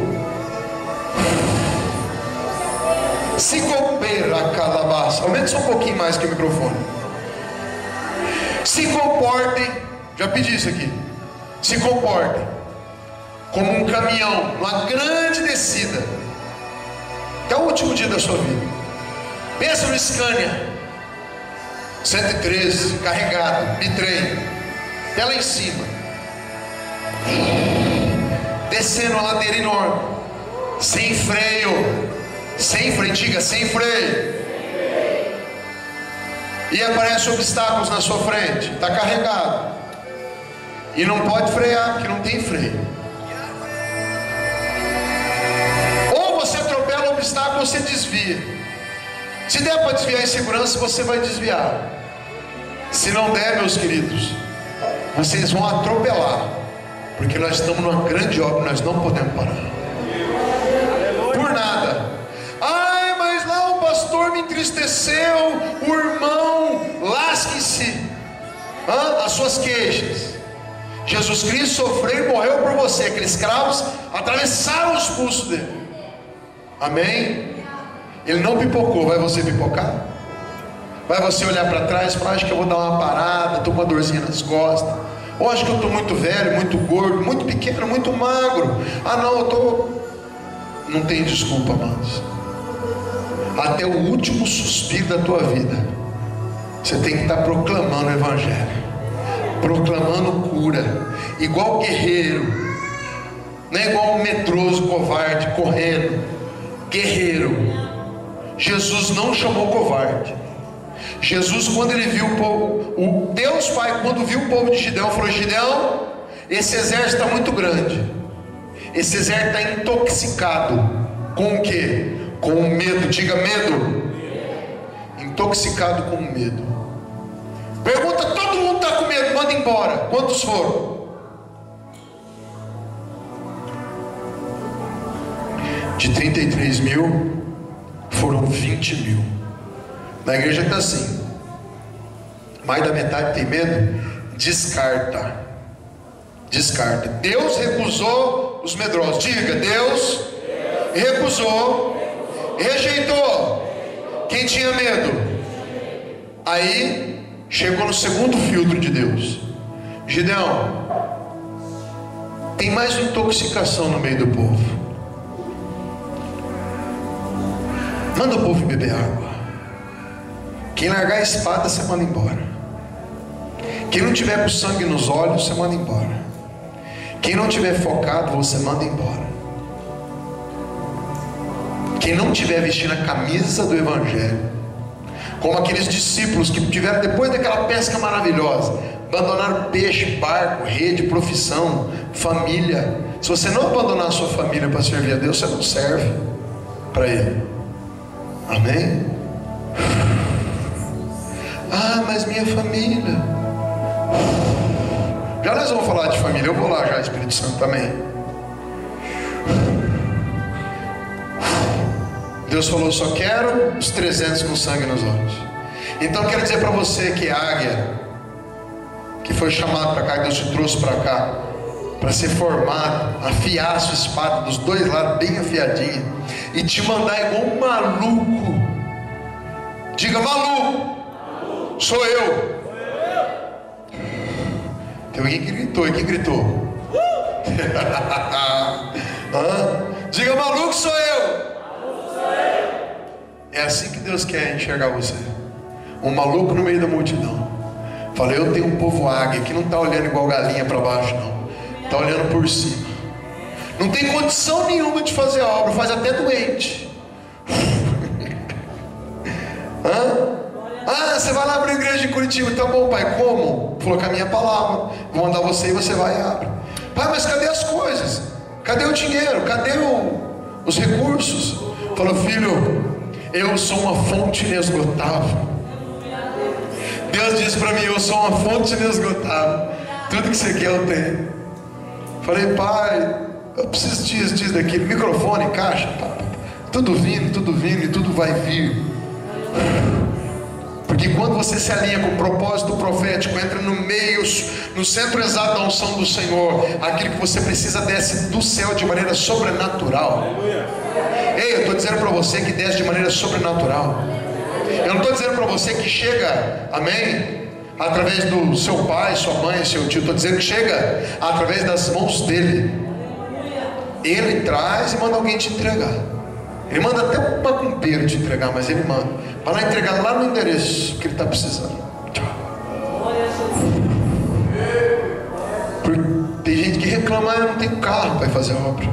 A: Se couber a calabaça, aumente só um pouquinho mais que o microfone. Se comportem, já pedi isso aqui. Se comportem como um caminhão, numa grande descida, até o último dia da sua vida. Pensa no Scania cento e treze, carregado, bitrem, até lá em cima, descendo uma ladeira enorme, sem freio, sem freio, diga sem freio, e aparecem obstáculos na sua frente, está carregado, e não pode frear, porque não tem freio. Ou você atropela o obstáculo, ou você desvia. Se der para desviar em segurança, você vai desviar. Se não der, meus queridos, vocês vão atropelar, porque nós estamos numa grande obra, nós não podemos parar por nada. Ai, mas lá o pastor me entristeceu, o irmão, lasque-se, ah, as suas queixas. Jesus Cristo sofreu e morreu por você. Aqueles cravos atravessaram os pulsos dele. Amém? Ele não pipocou. Vai você pipocar? Vai você olhar para trás e falar: acho que eu vou dar uma parada, estou com uma dorzinha nas costas, ou acho que eu estou muito velho, muito gordo, muito pequeno, muito magro. Ah não, eu estou... Não tem desculpa, amados. Até o último suspiro da tua vida, você tem que estar proclamando o Evangelho, proclamando cura, igual guerreiro, não é igual um medroso, covarde, correndo. Guerreiro. Jesus não chamou covarde. Jesus, quando ele viu o povo, o Deus Pai, quando viu o povo de Gideão, falou: Gideão, esse exército está muito grande, esse exército está intoxicado com o que? Com o medo. Diga medo. Intoxicado com o medo. Pergunta: todo mundo está com medo, manda embora. Quantos foram? De trinta e três mil, foram vinte mil. Na igreja está assim: mais da metade tem medo. Descarta. Descarta. Deus recusou os medrosos. Diga: Deus recusou, rejeitou quem tinha medo. Aí chegou no segundo filtro de Deus. Gideão, tem mais intoxicação no meio do povo. Manda o povo beber água. Quem largar a espada, você manda embora. Quem não tiver com sangue nos olhos, você manda embora. Quem não tiver focado, você manda embora. Quem não tiver vestindo a camisa do Evangelho, como aqueles discípulos que tiveram, depois daquela pesca maravilhosa, abandonaram peixe, barco, rede, profissão, família. Se você não abandonar a sua família para servir a Deus, você não serve para Ele. Amém? Ah, mas minha família. Já nós vamos falar de família, eu vou lá já, Espírito Santo, também. Deus falou, só quero os trezentos com sangue nos olhos. Então quero dizer para você que águia, que foi chamado para cá, que Deus te trouxe para cá, para ser formado, afiar a sua espada dos dois lados, bem afiadinha, e te mandar igual um maluco. Diga, maluco, sou eu. Tem alguém que gritou, e quem gritou? Diga, maluco, sou eu. É assim que Deus quer enxergar você, um maluco no meio da multidão. Fala, eu tenho um povo águia que não está olhando igual galinha para baixo, não, está olhando por cima. Não tem condição nenhuma de fazer a obra, faz até doente. Hã? Ah, você vai lá para a igreja de Curitiba. Tá bom, pai, como? Falou, com a minha palavra, vou mandar você e você vai e abre. Pai, mas cadê as coisas? Cadê o dinheiro? Cadê o, os recursos? Falou, filho, eu sou uma fonte inesgotável. Deus disse para mim, eu sou uma fonte inesgotável. Tudo que você quer eu tenho. Falei, pai, eu preciso disso, disso, daquilo. Microfone, caixa, pá, pá. Tudo vindo, tudo vindo e tudo vai vir. Porque quando você se alinha com o propósito profético, entra no meio, no centro exato da unção do Senhor, aquilo que você precisa desce do céu de maneira sobrenatural. Ei, eu estou dizendo para você que desce de maneira sobrenatural. Eu não estou dizendo para você que chega, amém, através do seu pai, sua mãe, seu tio. Estou dizendo que chega através das mãos dele. Ele traz e manda alguém te entregar. Ele manda até um macumbeiro te entregar, mas ele manda para lá entregar lá no endereço que ele está precisando. Porque tem gente que reclama, ah, eu não tenho carro para fazer a obra.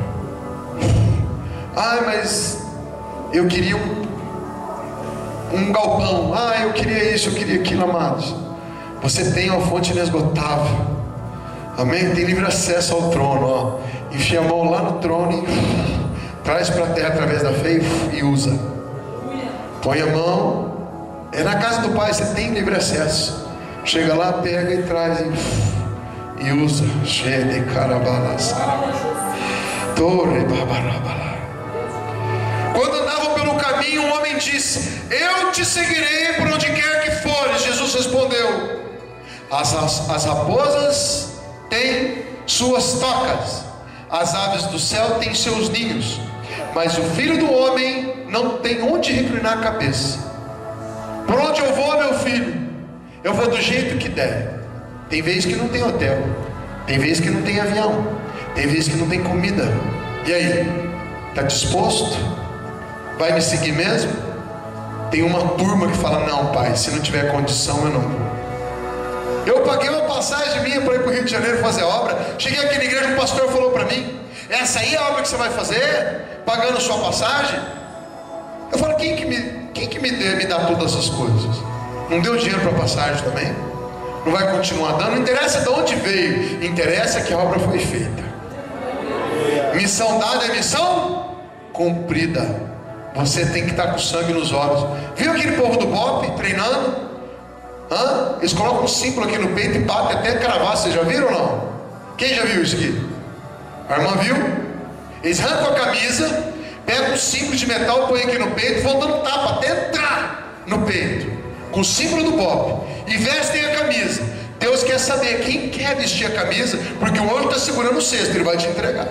A: Ah, mas eu queria um, um galpão. Ah, eu queria isso, eu queria aquilo, amados. Você tem uma fonte inesgotável. Amém? Tem livre acesso ao trono, ó. Enfia a mão lá no trono e traz para a terra através da fé e usa. Põe a mão. É na casa do Pai, você tem livre acesso. Chega lá, pega e traz e, e usa. Shede carabalas. Torre babarabala. Quando andavam pelo caminho, um homem disse: eu te seguirei por onde quer que fores. Jesus respondeu: as, as, as raposas têm suas tocas, as aves do céu têm seus ninhos, mas o filho do homem não tem onde reclinar a cabeça. Por onde eu vou, meu filho, eu vou do jeito que der. Tem vezes que não tem hotel, tem vezes que não tem avião, tem vezes que não tem comida. E aí, está disposto? Vai me seguir mesmo? Tem uma turma que fala: não, pai, se não tiver condição eu não vou. Eu paguei uma passagem minha para ir para o Rio de Janeiro fazer a obra. Cheguei aqui na igreja, o pastor falou para mim: essa aí é a obra que você vai fazer? Pagando sua passagem? Eu falo: quem que me, quem que me, dê, me dá todas essas coisas? Não deu dinheiro para passagem também? Não vai continuar dando? Não interessa de onde veio, interessa que a obra foi feita. Missão dada é missão cumprida. Você tem que estar com sangue nos olhos. Viu aquele povo do Bop treinando? Hã? Eles colocam um símbolo aqui no peito e batem até cravar. Vocês já viram ou não? Quem já viu isso aqui? A irmã viu? Eles arrancam a camisa, pegam um símbolo de metal, põem aqui no peito, vão dando tapa até entrar no peito, com o símbolo do Bop, e vestem a camisa. Deus quer saber quem quer vestir a camisa, porque o outro está segurando o cesto, ele vai te entregar.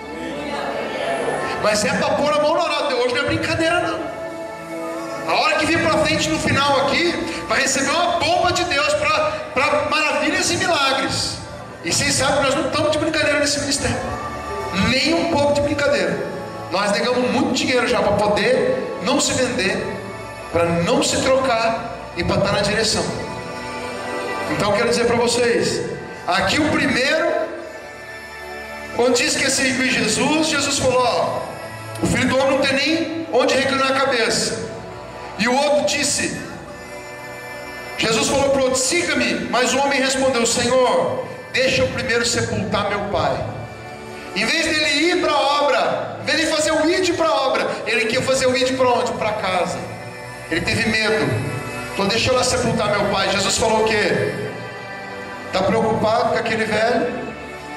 A: Mas é para pôr a mão na hora. Hoje não é brincadeira não. A hora que vir para frente no final aqui, vai receber uma bomba de Deus para maravilhas e milagres. E vocês sabem que nós não estamos de brincadeira nesse ministério, nem um pouco de brincadeira. Nós negamos muito dinheiro já para poder não se vender, para não se trocar e para estar na direção. Então eu quero dizer para vocês, aqui o primeiro, quando diz que ia seguir Jesus, Jesus falou, ó, o filho do homem não tem nem onde reclinar a cabeça. E o outro disse, Jesus falou para o outro, siga-me. Mas o homem respondeu, Senhor, deixa eu primeiro sepultar meu pai. Em vez dele ir para a obra, em vez de fazer o ide para a obra, ele queria fazer o ide para onde? Para casa. Ele teve medo. Falou, deixa eu lá sepultar meu pai. Jesus falou o quê? Está preocupado com aquele velho?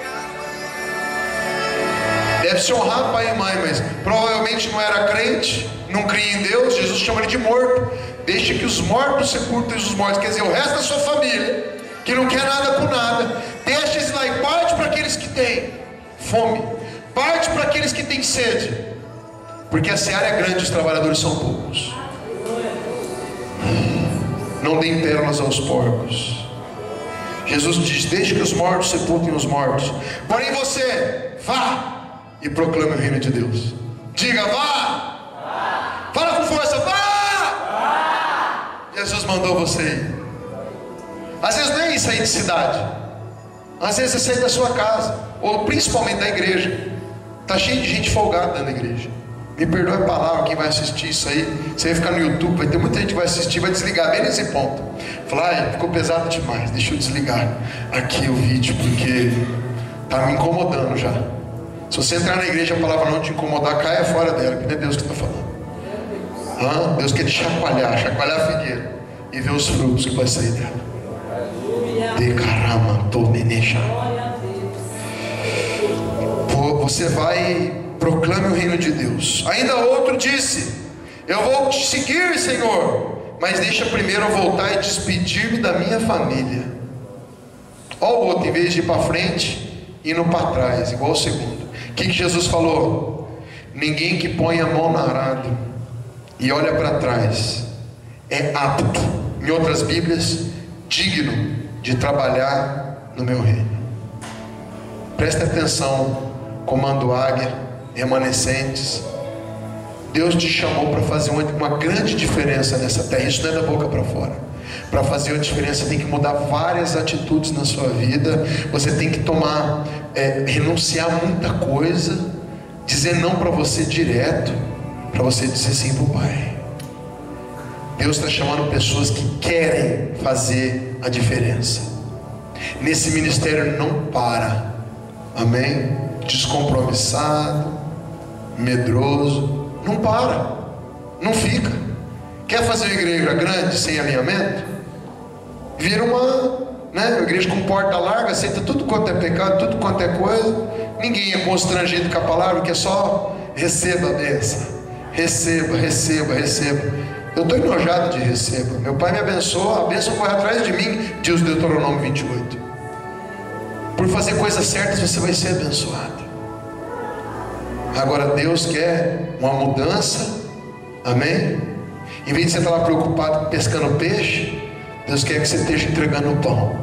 A: Deve se honrar pai e mãe, mas provavelmente não era crente, não cria em Deus. Jesus chama ele de morto. Deixa que os mortos sepultem os mortos. Quer dizer, o resto da sua família, que não quer nada com nada, deixa eles lá e parte para aqueles que têm fome, parte para aqueles que têm sede, porque a seara é grande, os trabalhadores são poucos. Não deem pérolas aos porcos. Jesus diz, deixe que os mortos sepultem os mortos, porém você, vá e proclame o reino de Deus. Diga, vá, vá. Fala com força, vá. Vá. Jesus mandou você ir. Às vezes não é isso aí de cidade, às vezes é sair da sua casa, ou principalmente da igreja. Está cheio de gente folgada dentro da igreja. Me perdoe a palavra, quem vai assistir isso aí, você vai ficar no YouTube, vai ter muita gente que vai assistir, vai desligar bem nesse ponto. Falar, ai, ficou pesado demais, deixa eu desligar aqui o vídeo, porque está me incomodando já. Se você entrar na igreja e a palavra não te incomodar, caia fora dela, porque não é Deus que está falando. Hã? Deus quer te chacoalhar, chacoalhar a figueira e ver os frutos que vai sair dela. De caramba, tô meneja. Você vai, proclame o reino de Deus. Ainda outro disse, eu vou te seguir, Senhor, mas deixa primeiro eu voltar e despedir-me da minha família. Olha o outro, em vez de ir para frente, indo para trás, igual o segundo. O que, que Jesus falou? Ninguém que põe a mão no arado e olha para trás é apto, em outras Bíblias, digno de trabalhar no meu reino. Preste atenção, comando águia, remanescentes. Deus te chamou para fazer uma, uma grande diferença nessa terra. Isso não é da boca para fora. Para fazer a diferença, tem que mudar várias atitudes na sua vida. Você tem que tomar, é, renunciar a muita coisa, dizer não para você direto, para você dizer sim para o Pai. Deus está chamando pessoas que querem fazer a diferença. Nesse ministério não para, amém? Descompromissado, medroso, não para, não fica. Quer fazer uma igreja grande sem alinhamento? Vira uma, né, uma igreja com porta larga, aceita tudo quanto é pecado, tudo quanto é coisa. Ninguém é constrangido com a palavra, que é só receba a bênção, receba, receba, receba. Eu estou enojado de receba. Meu pai me abençoa, a bênção corre atrás de mim, diz Deuteronômio vinte e oito. Por fazer coisas certas você vai ser abençoado. Agora Deus quer uma mudança, amém? Em vez de você estar lá preocupado pescando peixe, Deus quer que você esteja entregando o pão.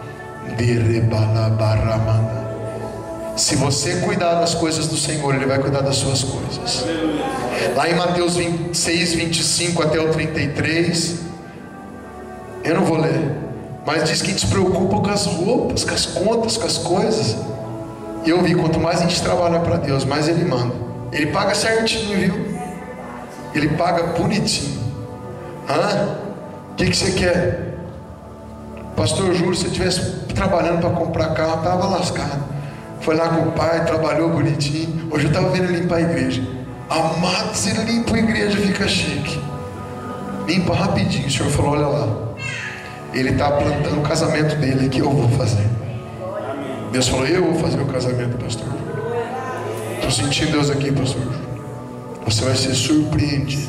A: Se você cuidar das coisas do Senhor, Ele vai cuidar das suas coisas. Lá em Mateus vinte e seis, vinte e cinco até o trinta e três, eu não vou ler, mas diz que a gente se preocupa com as roupas, com as contas, com as coisas. E eu vi, quanto mais a gente trabalha para Deus, mais Ele manda. Ele paga certinho, viu? Ele paga bonitinho. Hã? O que, que você quer? Pastor Júlio, se eu estivesse trabalhando para comprar carro, eu estava lascado. Foi lá com o pai, trabalhou bonitinho. Hoje eu estava vendo ele limpar a igreja. Amado, se ele limpa a igreja, fica chique. Limpa rapidinho. O Senhor falou, olha lá, ele está plantando o casamento dele, que eu vou fazer. Deus falou, eu vou fazer o casamento, pastor. Estou sentindo Deus aqui, pastor. Você vai ser surpreendido.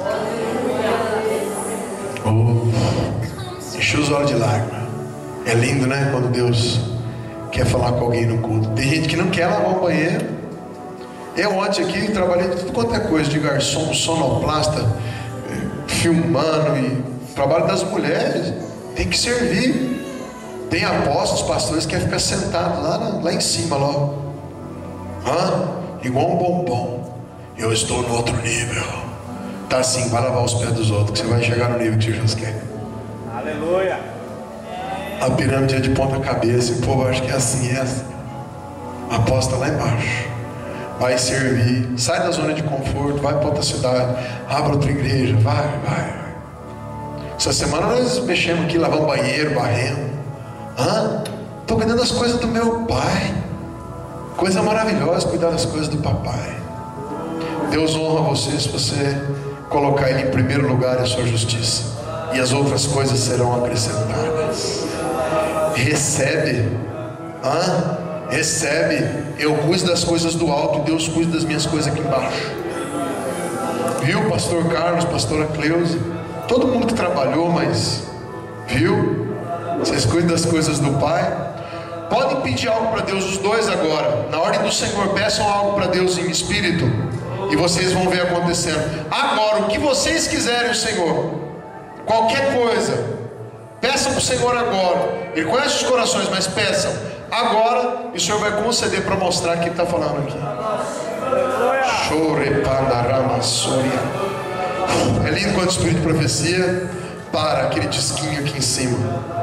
A: Oh, enche os olhos de lágrima. É lindo, né? Quando Deus quer falar com alguém no culto. Tem gente que não quer lavar o banheiro. Eu ontem aqui trabalhei de tudo quanto é coisa, de garçom, sonoplasta, filmando, e trabalho das mulheres. Tem que servir. Tem apóstolos, pastores que querem ficar sentados lá, lá em cima, logo. Hã? Igual um bombom. Eu estou no outro nível. Tá assim, vai lavar os pés dos outros, que você vai chegar no nível que Jesus quer.
B: Aleluia.
A: A pirâmide é de ponta cabeça, e o povo acha que é assim, é assim. Aposta lá embaixo. Vai servir, sai da zona de conforto, vai para outra cidade, abre outra igreja, vai, vai, vai. Essa semana nós mexemos aqui, lavando banheiro, barrendo. Hã? Estou cuidando das coisas do meu pai. Coisa maravilhosa, cuidar das coisas do papai. Deus honra você se você colocar Ele em primeiro lugar e a sua justiça, e as outras coisas serão acrescentadas. Recebe, hã? Recebe. Eu cuido das coisas do alto e Deus cuida das minhas coisas aqui embaixo. Viu, pastor Carlos, pastora Cleusa, todo mundo que trabalhou, mas viu? Vocês cuidam das coisas do Pai. Podem pedir algo para Deus, os dois agora, na ordem do Senhor. Peçam algo para Deus em espírito, e vocês vão ver acontecendo. Agora, o que vocês quiserem, o Senhor, qualquer coisa, peçam para o Senhor agora. Ele conhece os corações, mas peçam agora, e o Senhor vai conceder para mostrar que Ele está falando aqui. É lindo quando o Espírito de profecia para aquele disquinho aqui em cima.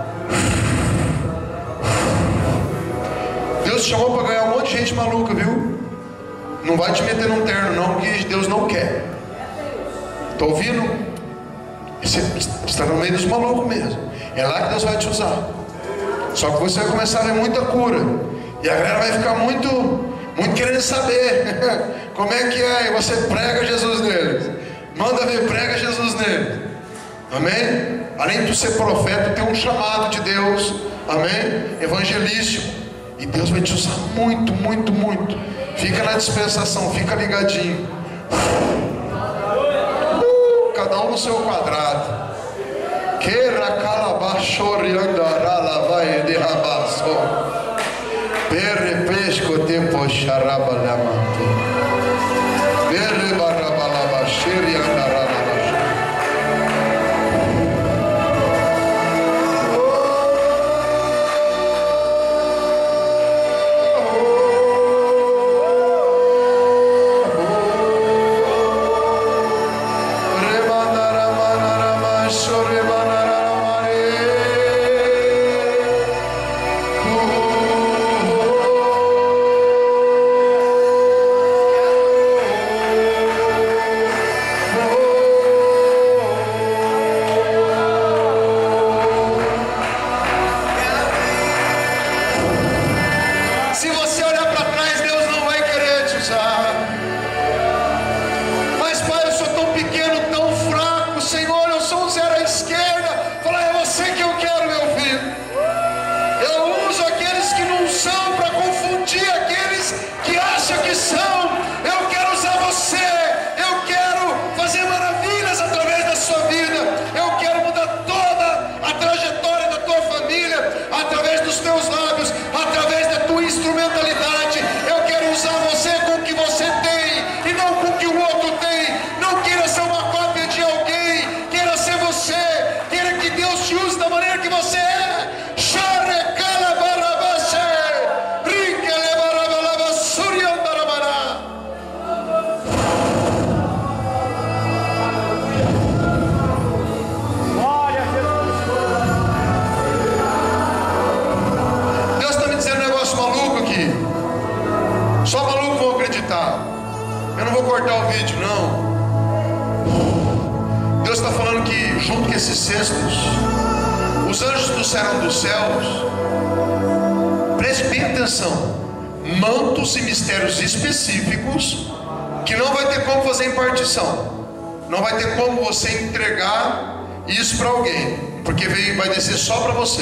A: Deus te chamou para ganhar um monte de gente maluca, viu? Não vai te meter num terno não, que Deus não quer. Está ouvindo? Você está no meio dos malucos mesmo. É lá que Deus vai te usar. Só que você vai começar a ver muita cura, e a galera vai ficar muito, muito querendo saber como é que é. E você prega Jesus neles. Manda ver, prega Jesus neles. Amém? Além de tu ser profeta, tem um chamado de Deus. Amém? Evangelístico. E Deus vai te usar muito, muito, muito. Fica na dispensação, fica ligadinho. Uh, cada um no seu quadrado. Queira calabachori andará vai de rabaço. Perepesco tempo xarabalamato. Perebarabalabacheri andará. Eu não vou cortar o vídeo, não. Deus está falando que junto com esses cestos, os anjos trouxeram dos céus, preste bem atenção, mantos e mistérios específicos que não vai ter como fazer em partição, não vai ter como você entregar isso para alguém, porque veio, vai descer só para você.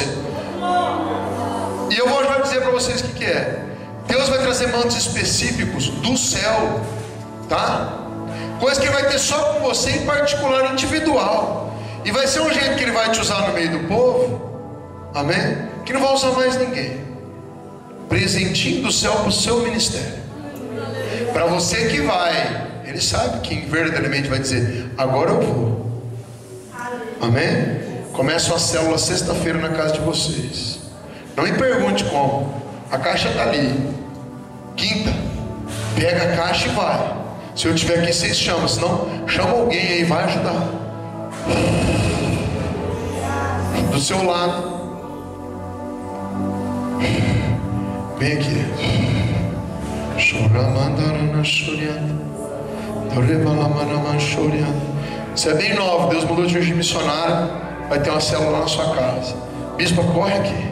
A: E eu vou já dizer para vocês o que, que é. Deus vai trazer mantos específicos do céu, tá? Coisa que Ele vai ter só com você em particular, individual. E vai ser um jeito que Ele vai te usar no meio do povo, amém? Que não vai usar mais ninguém. Presentinho do céu para o seu ministério. Para você que vai, Ele sabe quem verdadeiramente vai dizer: agora eu vou. Amém? Começa a célula sexta-feira na casa de vocês. Não me pergunte como. A caixa está ali. Quinta, pega a caixa e vai. Se eu estiver aqui, vocês chamam. Senão, chama alguém aí, vai ajudar. Do seu lado. Vem aqui. Você é bem novo, Deus mandou de hoje missionário. Vai ter uma célula lá na sua casa. Bispo, corre aqui.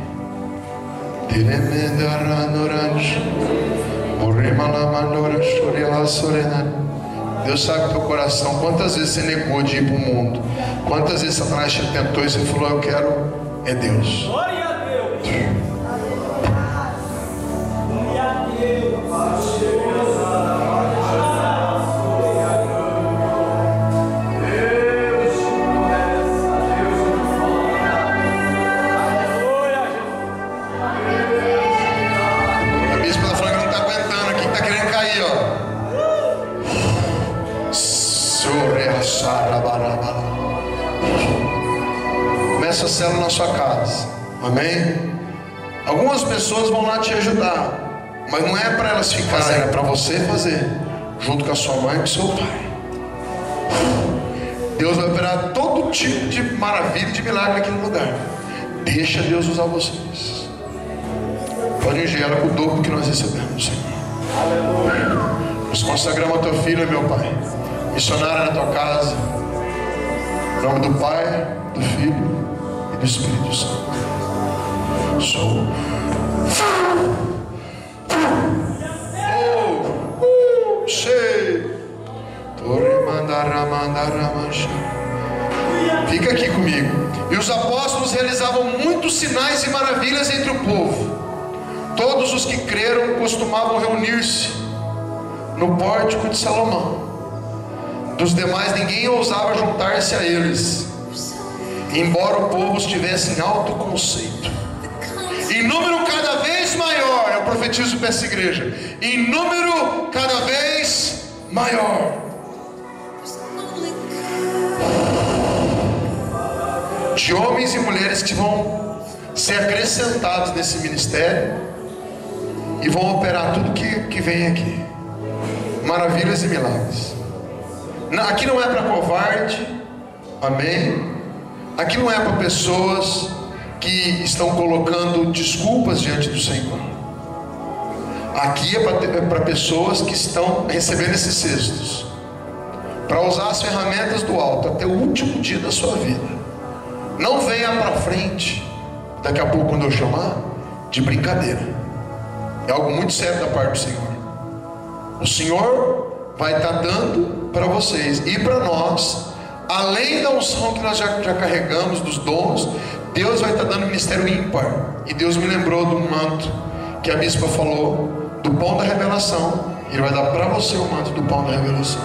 A: Deus sabe o teu coração. Quantas vezes você negou de ir para o mundo? Quantas vezes Satanás te tentou e você falou: eu quero é Deus.
B: Glória a Deus. Glória a Deus. Começa a célula na sua casa, amém? Algumas pessoas vão lá te ajudar, mas não é para elas ficarem, é para você fazer, junto com a sua mãe e com o seu pai. Deus vai operar todo tipo de maravilha e de milagre naquele lugar. Deixa Deus usar vocês. Pode enviar com o dobro que nós recebemos, Senhor. Nos consagramos a tua filha, meu Pai, missionária na tua casa, em nome do Pai, do Filho e do Espírito Santo. Sou. Oh, uh, cheio. Fica aqui comigo. E os apóstolos realizavam muitos sinais e maravilhas entre o povo. Todos os que creram costumavam reunir-se no pórtico de Salomão. Dos demais ninguém ousava juntar-se a eles, embora o povo estivesse em alto conceito. Em número cada vez maior, eu profetizo para essa igreja, em número cada vez maior, de homens e mulheres que vão ser acrescentados nesse ministério e vão operar tudo que, que vem aqui, maravilhas e milagres. Aqui não é para covarde, amém? Aqui não é para pessoas que estão colocando desculpas diante do Senhor. Aqui é para pessoas que estão recebendo esses cestos, para usar as ferramentas do alto até o último dia da sua vida. Não venha para frente, daqui a pouco, quando eu chamar, de brincadeira. É algo muito sério da parte do Senhor. O Senhor vai estar dando para vocês e para nós, além da unção que nós já, já carregamos, dos dons, Deus vai estar dando ministério ímpar. E Deus me lembrou do manto que a bispa falou, do pão da revelação. Ele vai dar para você o manto do pão da revelação.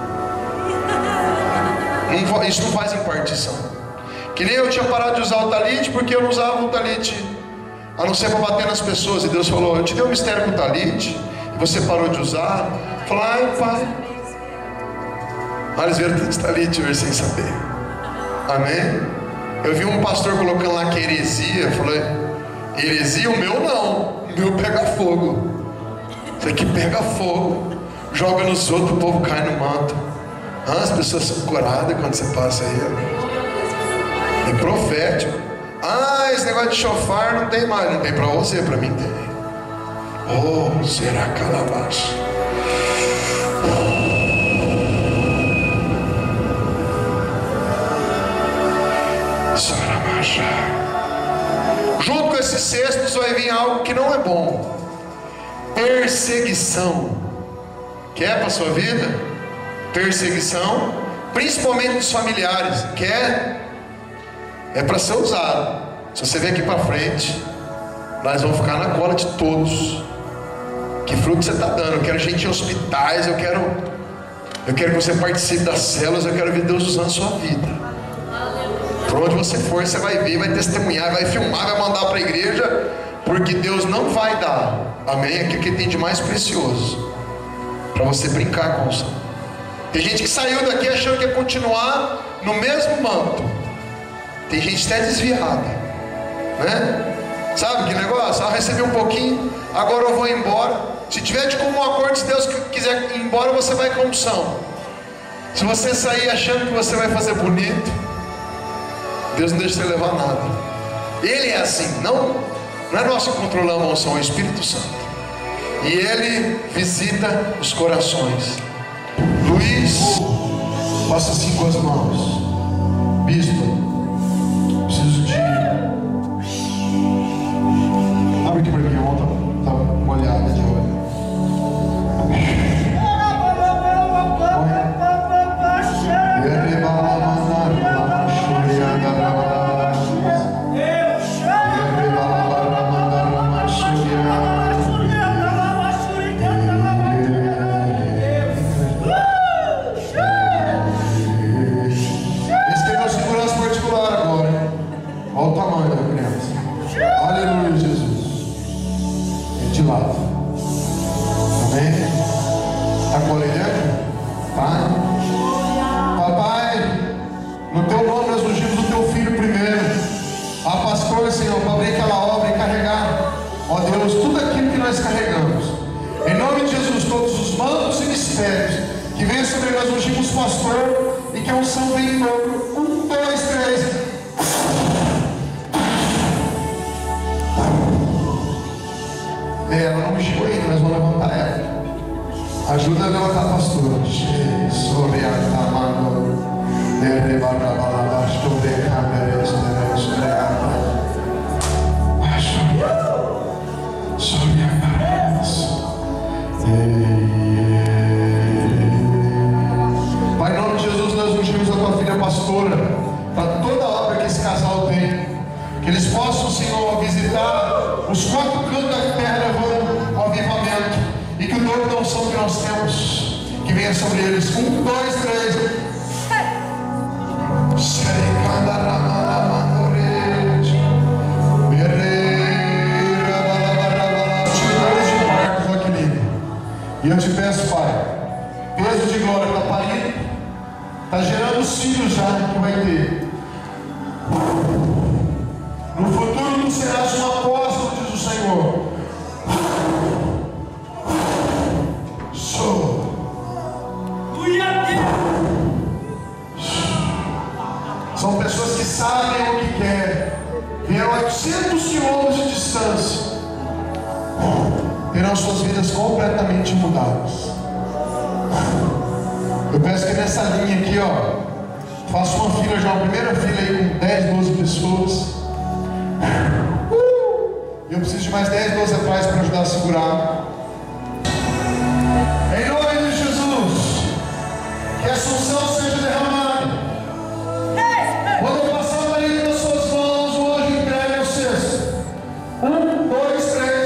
B: Não, isso não faz impartição. Que nem eu tinha parado de usar o talite, porque eu não usava o talite a não ser para bater nas pessoas. E Deus falou: eu te dei um mistério com o talite, e você parou de usar. Falou: ai, pai. Aí eles viram tudo talite hoje sem saber. Amém? Eu vi um pastor colocando lá que é heresia. Eu falei: heresia? O meu não. O meu pega fogo. Isso aqui pega fogo. Joga nos outros, o povo cai no manto. Ah, as pessoas são curadas quando você passa aí. É profético. Ah, esse negócio de chofar não tem mais. Não tem para você, para mim tem. Oh, será calabaço. Junto com esses cestos vai vir algo que não é bom: perseguição. Quer para a sua vida? Perseguição, principalmente dos familiares. Quer? É para ser usado. Se você vier aqui para frente, nós vamos ficar na cola de todos. Que fruto você está dando? Eu quero gente em hospitais. Eu quero Eu quero que você participe das células. Eu quero ver Deus usando a sua vida. Por onde você for, você vai ver, vai testemunhar, vai filmar, vai mandar para a igreja. Porque Deus não vai dar, amém, aquilo que tem de mais precioso para você brincar com o Senhor. Tem gente que saiu daqui achando que ia continuar no mesmo manto. Tem gente até desviada, né? Sabe que negócio? Ah, recebi um pouquinho, agora eu vou embora. Se tiver de comum acordo, se Deus quiser ir embora, você vai com unção. Se você sair achando que você vai fazer bonito, Deus não deixa você levar nada. Ele é assim, não,
A: Não é nós que controlamos a unção, é o Espírito Santo. E Ele visita os corações. Luiz, faça assim com as mãos. Bispo, preciso de... Abre aqui para mim, ontem tá molhada de óleo. Que venha sobre nós, ungimos o pastor e que a unção venha em dobro. Um, dois, três. É, ela não ungiu ainda, nós vamos levantar ela. Ajuda a levantar a pastora. Pai, em nome de Jesus, nós ungimos a tua filha pastora para toda a obra que esse casal tem. Que eles possam, Senhor, visitar os quatro cantos da terra levando ao avivamento. E que o dom da unção que nós temos, que venha sobre eles. Um, dois, três. E eu te peço, Pai, peso de glória está parindo, está gerando os filhos já que vai ter. No futuro tu serás um apóstolo, diz o Senhor. Sou. São pessoas que sabem o que querem. Vieram a oitocentos quilômetros de distância. Terão suas vidas completamente mudadas. Eu peço que nessa linha aqui, ó, faça uma fila já, uma primeira fila aí com dez, doze pessoas. E eu preciso de mais dez, doze atrás para ajudar a segurar. Em nome de Jesus, que a unção seja derramada. Quando eu passar a linha das suas mãos, hoje entregue ao cesto. Um, dois, três.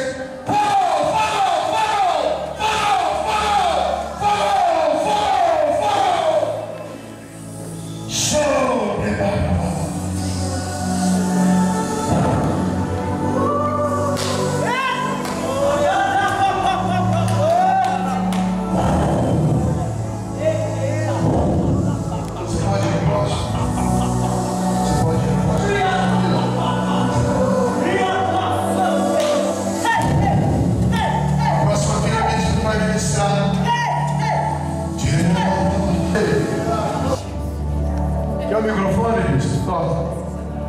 A: Quer o microfone, bicho? Toca.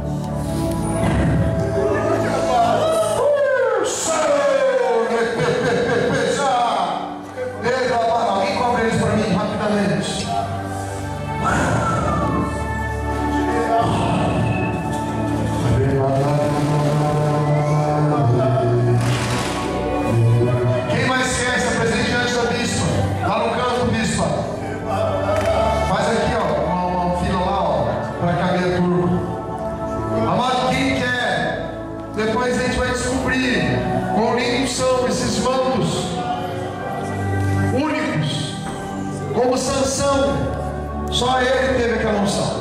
A: Alguém cobre isso para mim rapidamente. Quem mais quer se apresente diante da bispa? Lá no canto, bispa. Faz aqui, ó, uma, uma fila lá, ó, para caber a turma. Amado, quem quer? Depois a gente vai descobrir quão lindos são esses mantos únicos. Como Sansão, só ele teve aquela unção.